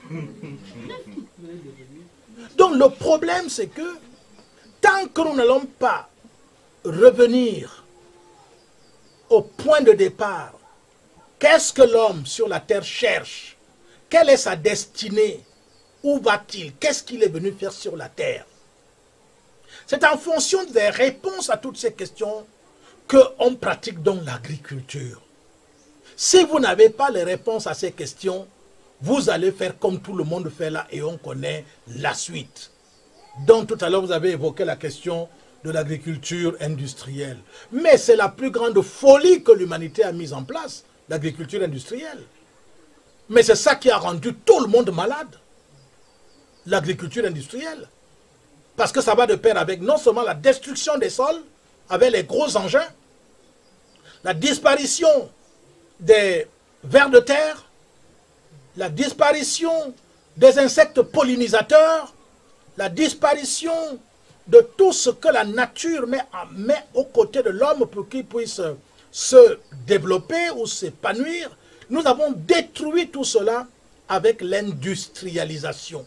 Donc le problème, c'est que tant que nous n'allons pas revenir au point de départ, qu'est-ce que l'homme sur la terre cherche? Quelle est sa destinée? Où va-t-il? Qu'est-ce qu'il est venu faire sur la terre? C'est en fonction des réponses à toutes ces questions qu'on pratique donc l'agriculture. Si vous n'avez pas les réponses à ces questions, vous allez faire comme tout le monde fait là et on connaît la suite. Donc tout à l'heure, vous avez évoqué la question de l'agriculture industrielle. Mais c'est la plus grande folie que l'humanité a mise en place, l'agriculture industrielle. Mais c'est ça qui a rendu tout le monde malade, l'agriculture industrielle. Parce que ça va de pair avec non seulement la destruction des sols, avec les gros engins, la disparition des vers de terre, la disparition des insectes pollinisateurs, la disparition de tout ce que la nature met, met aux côtés de l'homme pour qu'il puisse se développer ou s'épanouir. Nous avons détruit tout cela avec l'industrialisation.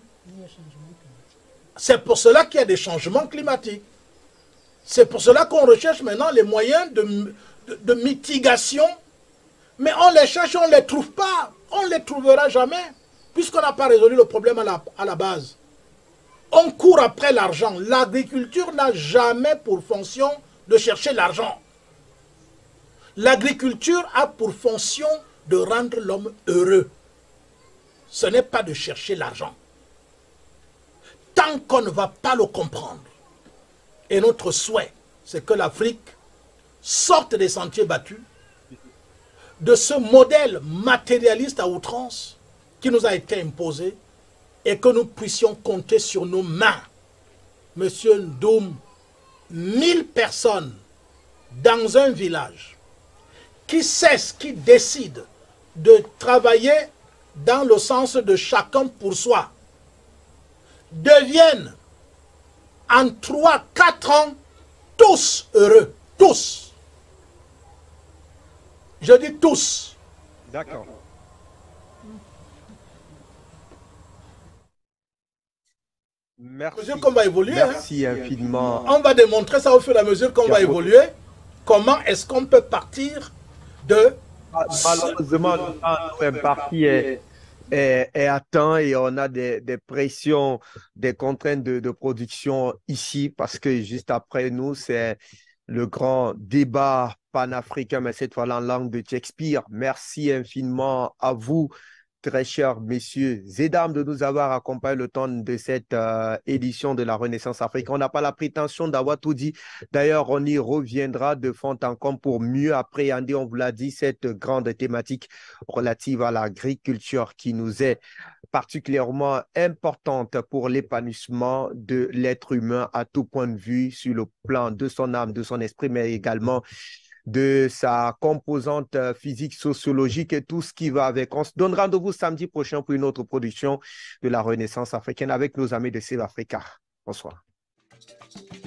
C'est pour cela qu'il y a des changements climatiques. C'est pour cela qu'on recherche maintenant les moyens de, de, de mitigation. Mais on les cherche, on ne les trouve pas. On ne les trouvera jamais, puisqu'on n'a pas résolu le problème à la, à la base. On court après l'argent. L'agriculture n'a jamais pour fonction de chercher l'argent. L'agriculture a pour fonction de rendre l'homme heureux. Ce n'est pas de chercher l'argent. Tant qu'on ne va pas le comprendre, et notre souhait, c'est que l'Afrique sorte des sentiers battus, de ce modèle matérialiste à outrance qui nous a été imposé, et que nous puissions compter sur nos mains. Monsieur Ndoum, mille personnes dans un village qui cessent, qui décident de travailler dans le sens de chacun pour soi, deviennent en trois, quatre ans tous heureux, tous. Je dis tous.
D'accord. Merci.
Qu'on va évoluer,
Merci
hein.
infiniment.
On va démontrer ça au fur et à mesure qu'on va évoluer. Comment est-ce qu'on peut partir de...
Malheureusement, un parti est, est, est atteint et on a des, des pressions, des contraintes de, de production ici parce que juste après nous, c'est le grand débat panafricain, mais cette fois en langue de Shakespeare. Merci infiniment à vous, très chers messieurs et dames, de nous avoir accompagnés le temps de cette euh, édition de la Renaissance africaine. On n'a pas la prétention d'avoir tout dit. D'ailleurs, on y reviendra de fond en comble pour mieux appréhender, on vous l'a dit, cette grande thématique relative à l'agriculture qui nous est particulièrement importante pour l'épanouissement de l'être humain à tout point de vue, sur le plan de son âme, de son esprit, mais également de sa composante physique, sociologique et tout ce qui va avec. On se donne rendez-vous samedi prochain pour une autre production de la Renaissance africaine avec nos amis de Save Africa. Bonsoir.